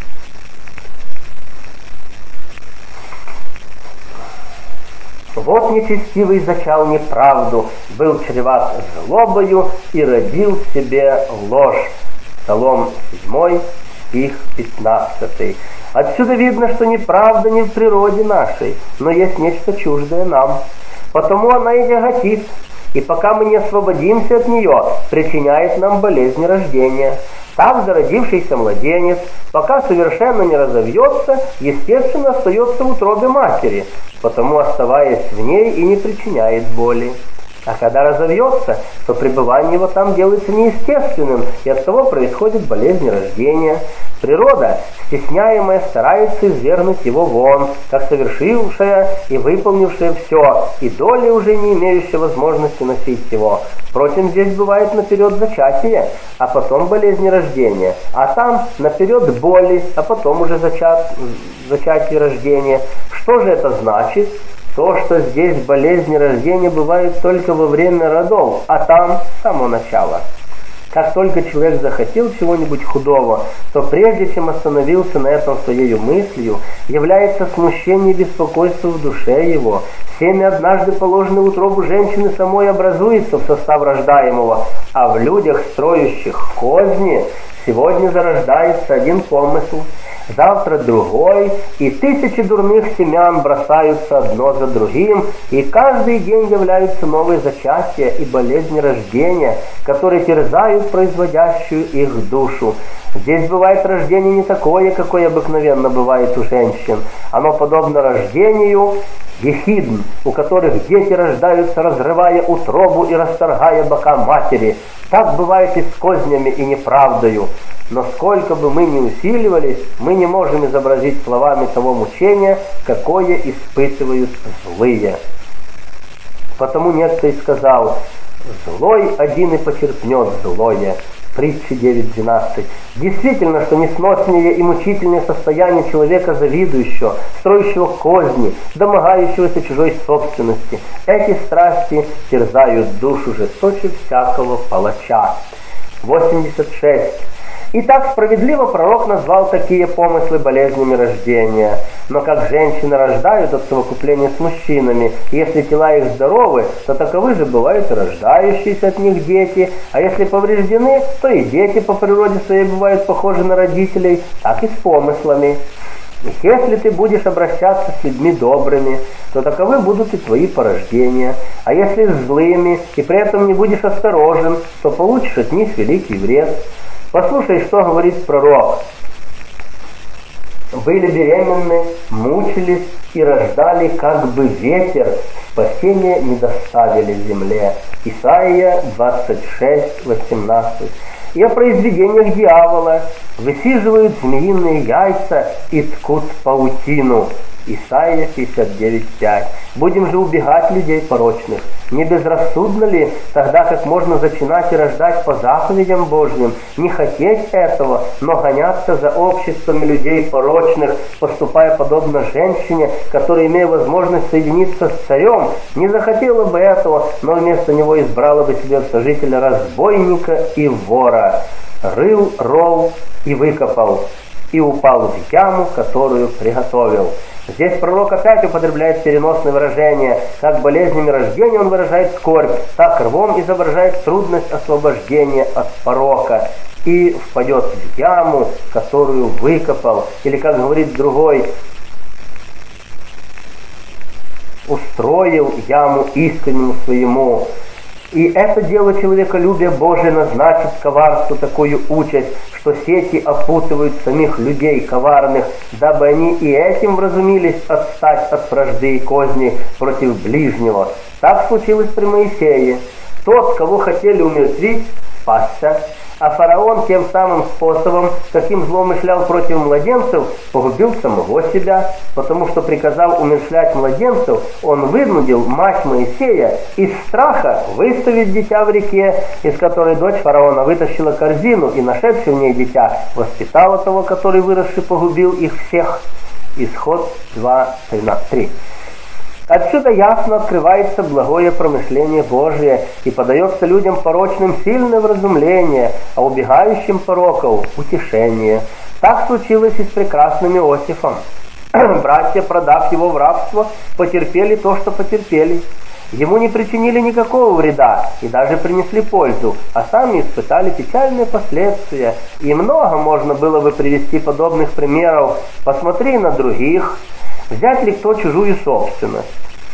«Вот нечестивый зачал неправду, был чреват злобою и родил в себе ложь». Псалом седьмой, стих пятнадцатый. Отсюда видно, что неправда не в природе нашей, но есть нечто чуждое нам. Потому она и тяготит, и пока мы не освободимся от нее, причиняет нам болезнь рождения. Так зародившийся младенец, пока совершенно не разовьется, естественно остается в утробе матери, потому оставаясь в ней и не причиняет боли. А когда разовьется, то пребывание его там делается неестественным, и оттого происходит болезнь рождения. Природа, стесняемая, старается извергнуть его вон, как совершившая и выполнившая все, и доли уже не имеющая возможности носить его. Впрочем, здесь бывает наперед зачатие, а потом болезнь рождения, а там наперед боли, а потом уже зачат... зачатие рождения. Что же это значит? То, что здесь болезни рождения бывают только во время родов, а там с самого начала. Как только человек захотел чего-нибудь худого, то прежде чем остановился на этом своей мыслью, является смущение и беспокойство в душе его. Семя, однажды положенное в утробу женщины, самой образуется в состав рождаемого, а в людях, строящих козни, сегодня зарождается один помысл, завтра другой, и тысячи дурных семян бросаются одно за другим, и каждый день являются новые зачатия и болезни рождения, которые терзают производящую их душу. Здесь бывает рождение не такое, какое обыкновенно бывает у женщин. Оно подобно рождению ехидн, у которых дети рождаются, разрывая утробу и расторгая бока матери. Так бывает и с кознями и неправдою. Но сколько бы мы ни усиливались, мы не можем изобразить словами того мучения, какое испытывают злые. Потому некто и сказал: «Злой один и почерпнет злое». Притча девять двенадцать. Действительно, что несноснее и мучительнее состояние человека завидующего, строящего козни, домогающегося чужой собственности. Эти страсти терзают душу жесточе всякого палача. восемьдесят шесть. И так справедливо пророк назвал такие помыслы болезнями рождения. Но как женщины рождают от совокупления с мужчинами, если тела их здоровы, то таковы же бывают и рождающиеся от них дети, а если повреждены, то и дети по природе своей бывают похожи на родителей, так и с помыслами. Если ты будешь обращаться с людьми добрыми, то таковы будут и твои порождения, а если с злыми, и при этом не будешь осторожен, то получишь от них великий вред. Послушай, что говорит пророк. Были беременны, мучились и рождали, как бы ветер, спасения не доставили земле. Исайя двадцать шесть восемнадцать. И о произведениях дьявола: высиживают змеиные яйца и ткут паутину. Исайя пятьдесят девять пять. Будем же убегать людей порочных. Не безрассудно ли тогда, как можно зачинать и рождать по заповедям Божьим, не хотеть этого, но гоняться за обществами людей порочных, поступая подобно женщине, которая, имея возможность соединиться с царем, не захотела бы этого, но вместо него избрала бы себе в сожителя разбойника и вора. Рыл, рол и выкопал, и упал в яму, которую приготовил. Здесь пророк опять употребляет переносное выражение. Как болезнями рождения он выражает скорбь, так рвом изображает трудность освобождения от порока. И впадет в яму, которую выкопал. Или, как говорит другой, устроил яму искреннему своему. И это дело человеколюбия Божие назначит коварству такую участь, что сети опутывают самих людей коварных, дабы они и этим вразумились отстать от вражды и козни против ближнего. Так случилось при Моисее. Тот, кого хотели умертвить, спасся, а фараон тем самым способом, каким злоумышлял против младенцев, погубил самого себя, потому что приказал умершлять младенцев, он вынудил мать Моисея из страха выставить дитя в реке, из которой дочь фараона вытащила корзину и, нашедшая в ней дитя, воспитала того, который выросший погубил их всех. Исход два три. Отсюда ясно открывается благое промышление Божие и подается людям порочным сильное вразумление, а убегающим пороков утешение. Так случилось и с прекрасным Иосифом. Братья, продав его в рабство, потерпели то, что потерпели. Ему не причинили никакого вреда и даже принесли пользу, а сами испытали печальные последствия. И много можно было бы привести подобных примеров. Посмотри на других. Взять ли кто чужую собственность?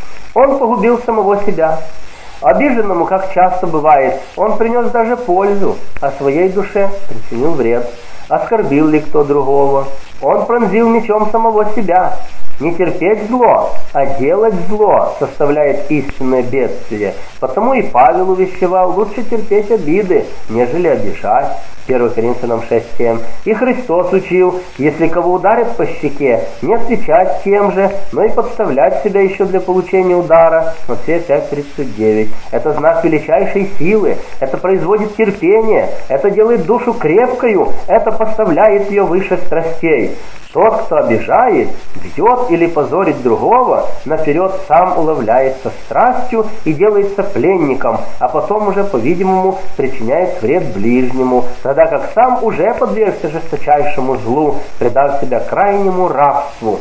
Он погубил самого себя. Обиженному, как часто бывает, он принес даже пользу, а своей душе причинил вред. Оскорбил ли кто другого? Он пронзил мечом самого себя. Не терпеть зло, а делать зло составляет истинное бедствие. Потому и Павел увещевал: лучше терпеть обиды, нежели обижать. первое Коринфянам шесть семь. И Христос учил: если кого ударят по щеке, не отвечать тем же, но и подставлять себя еще для получения удара. Матфея пять тридцать девять. Это знак величайшей силы, это производит терпение, это делает душу крепкою, это поставляет ее выше страстей. Тот, кто обижает, бьет или позорит другого, наперед сам уловляется страстью и делается пленником, а потом уже, по-видимому, причиняет вред ближнему, тогда как сам уже подвергся жесточайшему злу, предав себя крайнему рабству.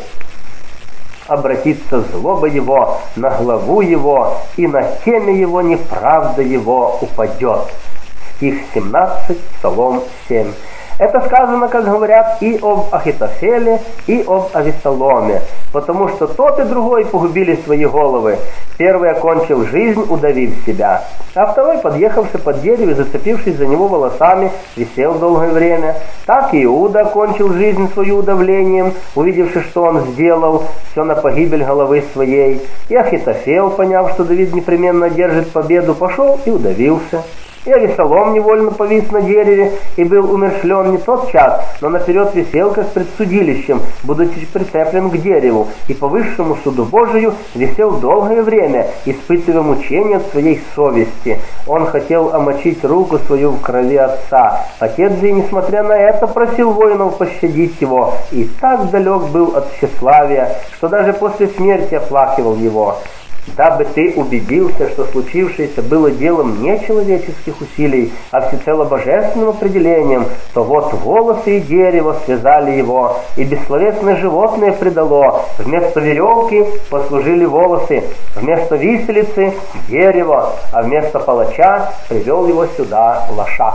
Обратится злоба его на главу его, и на темя его неправда его упадет. Стих семнадцать, Псалом семь. Это сказано, как говорят, и об Ахитофеле, и об Авессаломе, потому что тот и другой погубили свои головы. Первый окончил жизнь, удавив себя, а второй, подъехавший под дерево и зацепившись за него волосами, висел долгое время. Так и Иуда окончил жизнь свою удавлением, увидевши, что он сделал, все на погибель головы своей. И Ахитофел, поняв, что Давид непременно одержит победу, пошел и удавился. И Авессалом невольно повис на дереве и был умершлен не тот час, но наперед висел, как пред судилищем, будучи прицеплен к дереву, и по высшему суду Божию висел долгое время, испытывая мучения от своей совести. Он хотел омочить руку свою в крови отца. Отец же, несмотря на это, просил воинов пощадить его, и так далек был от тщеславия, что даже после смерти оплакивал его. Дабы ты убедился, что случившееся было делом не человеческих усилий, а всецело божественным определением, то вот волосы и дерево связали его, и бессловесное животное предало. Вместо веревки послужили волосы, вместо виселицы — дерево, а вместо палача привел его сюда лошак.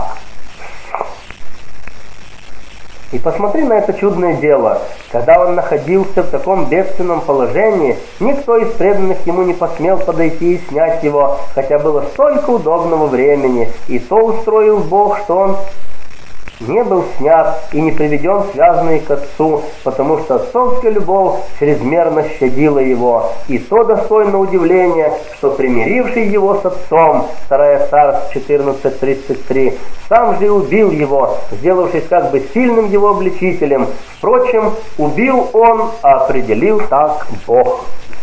И посмотри на это чудное дело. Когда он находился в таком бедственном положении, никто из преданных ему не посмел подойти и снять его, хотя было столько удобного времени. И то устроил Бог, что он не был снят и не приведен связанный к отцу, потому что отцовская любовь чрезмерно щадила его. И то достойно удивления, что примиривший его с отцом, вторая Царств четырнадцать тридцать три, сам же и убил его, сделавшись как бы сильным его обличителем. Впрочем, убил он, а определил так Бог.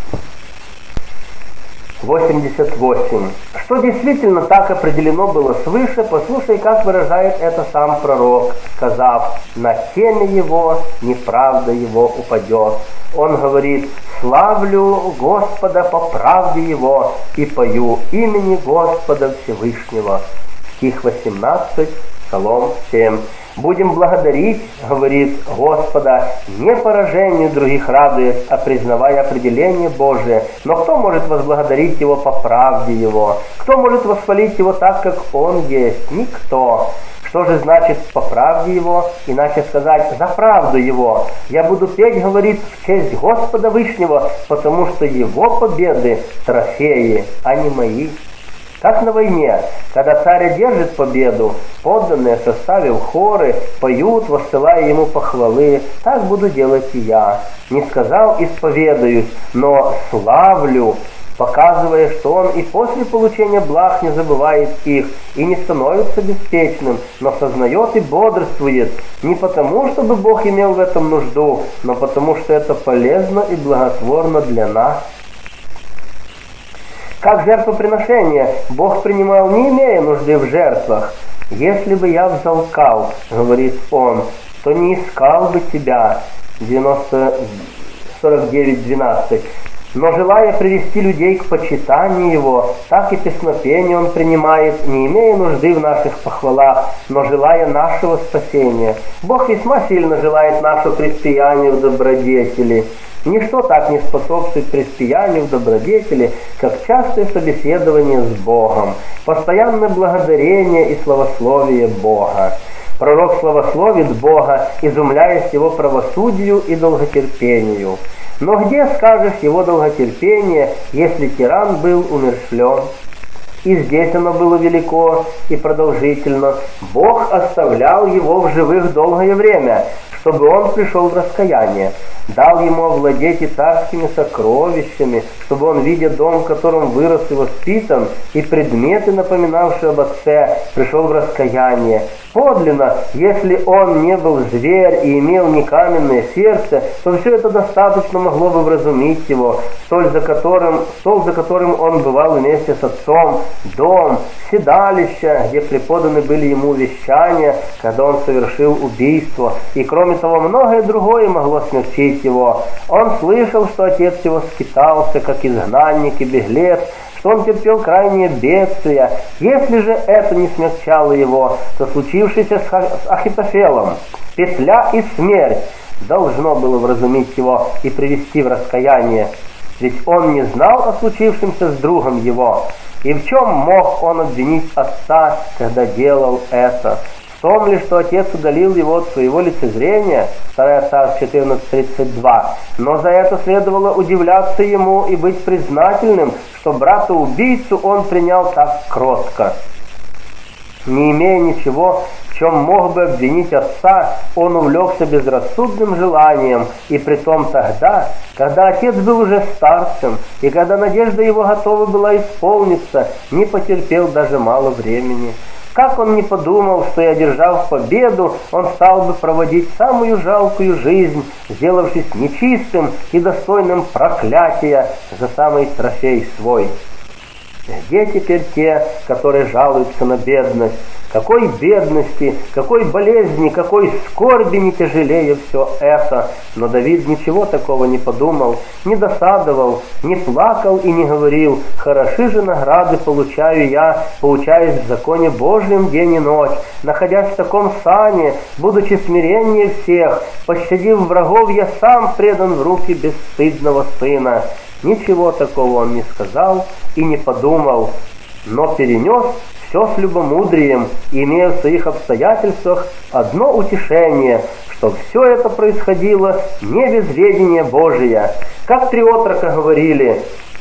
восемьдесят восемь. Что действительно так определено было свыше, послушай, как выражает это сам пророк, сказав: «На теме его неправда его упадет». Он говорит: «Славлю Господа по правде его и пою имени Господа Всевышнего». Стих восемнадцать, Псалом семь. «Будем благодарить, — говорит, — Господа, не поражению других радуясь, а признавая определение Божие. Но кто может возблагодарить Его по правде Его? Кто может восхвалить Его так, как Он есть? Никто». Что же значит «по правде Его»? Иначе сказать «за правду Его». Я буду петь, говорит, в честь Господа Вышнего, потому что Его победы — трофеи, а не мои. Как на войне, когда царь одержит победу, подданные, составив хоры, поют, воссылая ему похвалы, так буду делать и я. Не сказал «исповедаюсь», но «славлю», показывая, что он и после получения благ не забывает их и не становится беспечным, но сознает и бодрствует, не потому, чтобы Бог имел в этом нужду, но потому, что это полезно и благотворно для нас. Как жертвоприношение Бог принимал, не имея нужды в жертвах. «Если бы я взалкал, — говорит он, — то не искал бы тебя». девяносто, сорок девять, двенадцать. Но желая привести людей к почитанию Его, так и песнопение Он принимает, не имея нужды в наших похвалах, но желая нашего спасения. Бог весьма сильно желает нашего преуспеяния в добродетели. Ничто так не способствует преуспеянию в добродетели, как частое собеседование с Богом, постоянное благодарение и славословие Бога. Пророк славословит Бога, изумляясь Его правосудию и долготерпению. Но где скажешь Его долготерпение, если тиран был умершлен? И здесь оно было велико и продолжительно. Бог оставлял его в живых долгое время, чтобы он пришел в раскаяние. Дал ему овладеть и царскими сокровищами, чтобы он, видя дом, в котором вырос и воспитан, и предметы, напоминавшие об отце, пришел в раскаяние. Подлинно, если он не был зверь и имел не каменное сердце, то все это достаточно могло бы вразумить его, столь за которым, стол, за которым он бывал вместе с отцом, дом, седалище, где преподаны были ему увещания, когда он совершил убийство, и кроме того многое другое могло смягчить его. Он слышал, что отец его скитался, как изгнанник и беглец, что он терпел крайнее бедствие. Если же это не смягчало его, то случившееся с Ахитофелом, петля и смерть, должно было вразумить его и привести в раскаяние. Ведь он не знал о случившемся с другом его. И в чем мог он обвинить отца, когда делал это? В том ли, что отец удалил его от своего лицезрения, вторая Царств четырнадцать тридцать два, но за это следовало удивляться ему и быть признательным, что брата-убийцу он принял так кротко. Не имея ничего, в чем мог бы обвинить отца, он увлекся безрассудным желанием, и притом тогда, когда отец был уже старцем, и когда надежда его готова была исполниться, не потерпел даже мало времени. Как он не подумал, что и одержав победу, он стал бы проводить самую жалкую жизнь, сделавшись нечистым и достойным проклятия за самый трофей свой. Где теперь те, которые жалуются на бедность? Какой бедности, какой болезни, какой скорби не тяжелее все это. Но Давид ничего такого не подумал, не досадовал, не плакал и не говорил: «Хороши же награды получаю я, поучаясь в законе Божьем день и ночь, находясь в таком сане, будучи смиреннее всех, пощадив врагов, я сам предан в руки бесстыдного сына». Ничего такого он не сказал и не подумал, но перенес все с любомудрием, имея в своих обстоятельствах одно утешение, что все это происходило не без ведения Божия. Как три отрока говорили: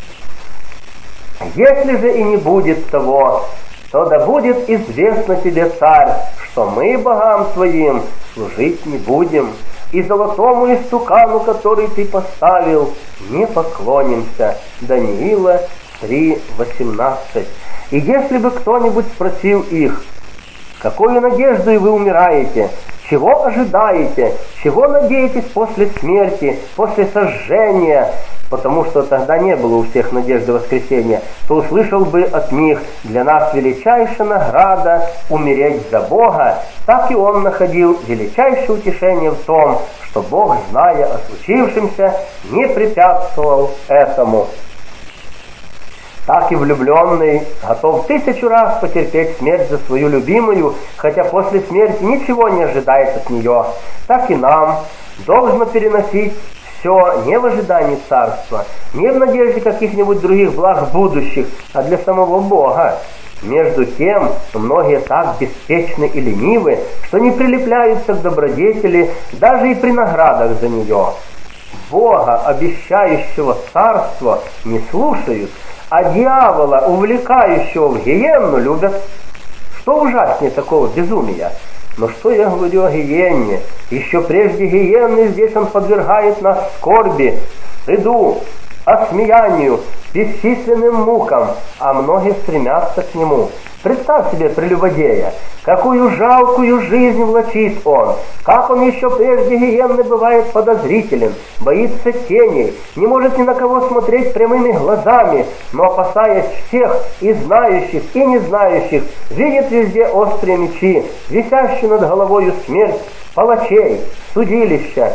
«Если же и не будет того, то да будет известно тебе, царь, что мы богам твоим служить не будем, и золотому истукану, который ты поставил, не поклонимся». Даниила три восемнадцать. И если бы кто-нибудь спросил их: «Какую надеждой вы умираете? Чего ожидаете? Чего надеетесь после смерти, после сожжения?» Потому что тогда не было у всех надежды воскресения, то услышал бы от них: «Для нас величайшая награда умереть за Бога». Так и он находил величайшее утешение в том, что Бог, зная о случившемся, не препятствовал этому. Так и влюбленный готов тысячу раз потерпеть смерть за свою любимую, хотя после смерти ничего не ожидает от нее. Так и нам должно переносить все не в ожидании царства, не в надежде каких-нибудь других благ будущих, а для самого Бога. Между тем, многие так беспечны и ленивы, что не прилепляются к добродетели даже и при наградах за нее. Бога, обещающего царство, не слушают, а дьявола, увлекающего в гиенну, любят. Что ужаснее такого безумия? Но что я говорю о гиенне? Еще прежде гиенны здесь он подвергает нас скорби, стыду, осмеянию, бесчисленным мукам, а многие стремятся к нему. Представь себе прелюбодея, какую жалкую жизнь влачит он, как он еще прежде гиенны бывает подозрителен, боится теней, не может ни на кого смотреть прямыми глазами, но, опасаясь всех и знающих, и не знающих, видит везде острые мечи, висящие над головою смерть, палачей, судилища.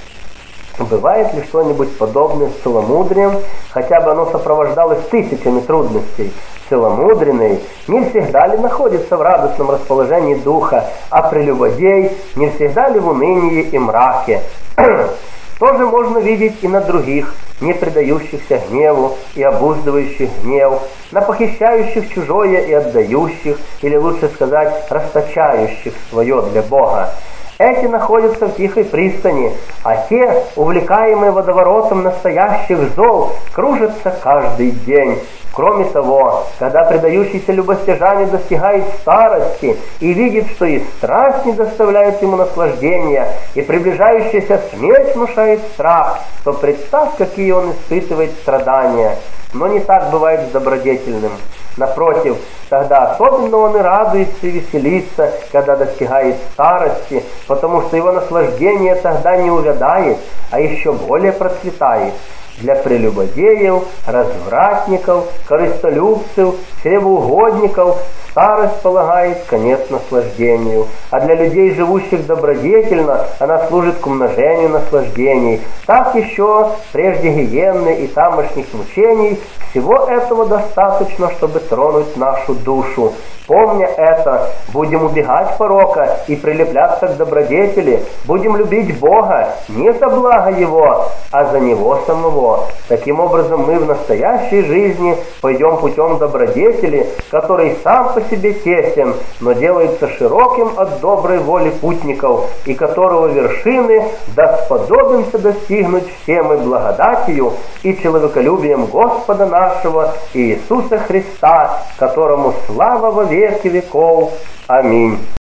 Бывает ли что-нибудь подобное с целомудрием, хотя бы оно сопровождалось тысячами трудностей? Целомудренный не всегда ли находится в радостном расположении духа, а прелюбодей не всегда ли в унынии и мраке? Тоже можно видеть и на других, не предающихся гневу и обуздывающих гнев, на похищающих чужое и отдающих, или лучше сказать, расточающих свое для Бога. Эти находятся в тихой пристани, а те, увлекаемые водоворотом настоящих зол, кружатся каждый день. Кроме того, когда предающийся любостяжанию достигает старости и видит, что и страсть не доставляет ему наслаждения, и приближающаяся смерть внушает страх, то представь, какие он испытывает страдания. Но не так бывает с добродетельным. Напротив, тогда особенно он и радуется и веселится, когда достигает старости, потому что его наслаждение тогда не увядает, а еще более процветает. Для прелюбодеев, развратников, корыстолюбцев, чревоугодников старость полагает конец наслаждению, а для людей, живущих добродетельно, она служит к умножению наслаждений. Так еще прежде гиенны и тамошних мучений всего этого достаточно, чтобы тронуть нашу душу. Помня это, будем убегать порока и прилепляться к добродетели, будем любить Бога не за благо Его, а за Него самого. Таким образом, мы в настоящей жизни пойдем путем добродетели, который сам по себе тесен, но делается широким от доброй воли путников, и которого вершины да сподобимся достигнуть все мы благодатью и человеколюбием Господа нашего Иисуса Христа, которому слава во веки веков. Аминь.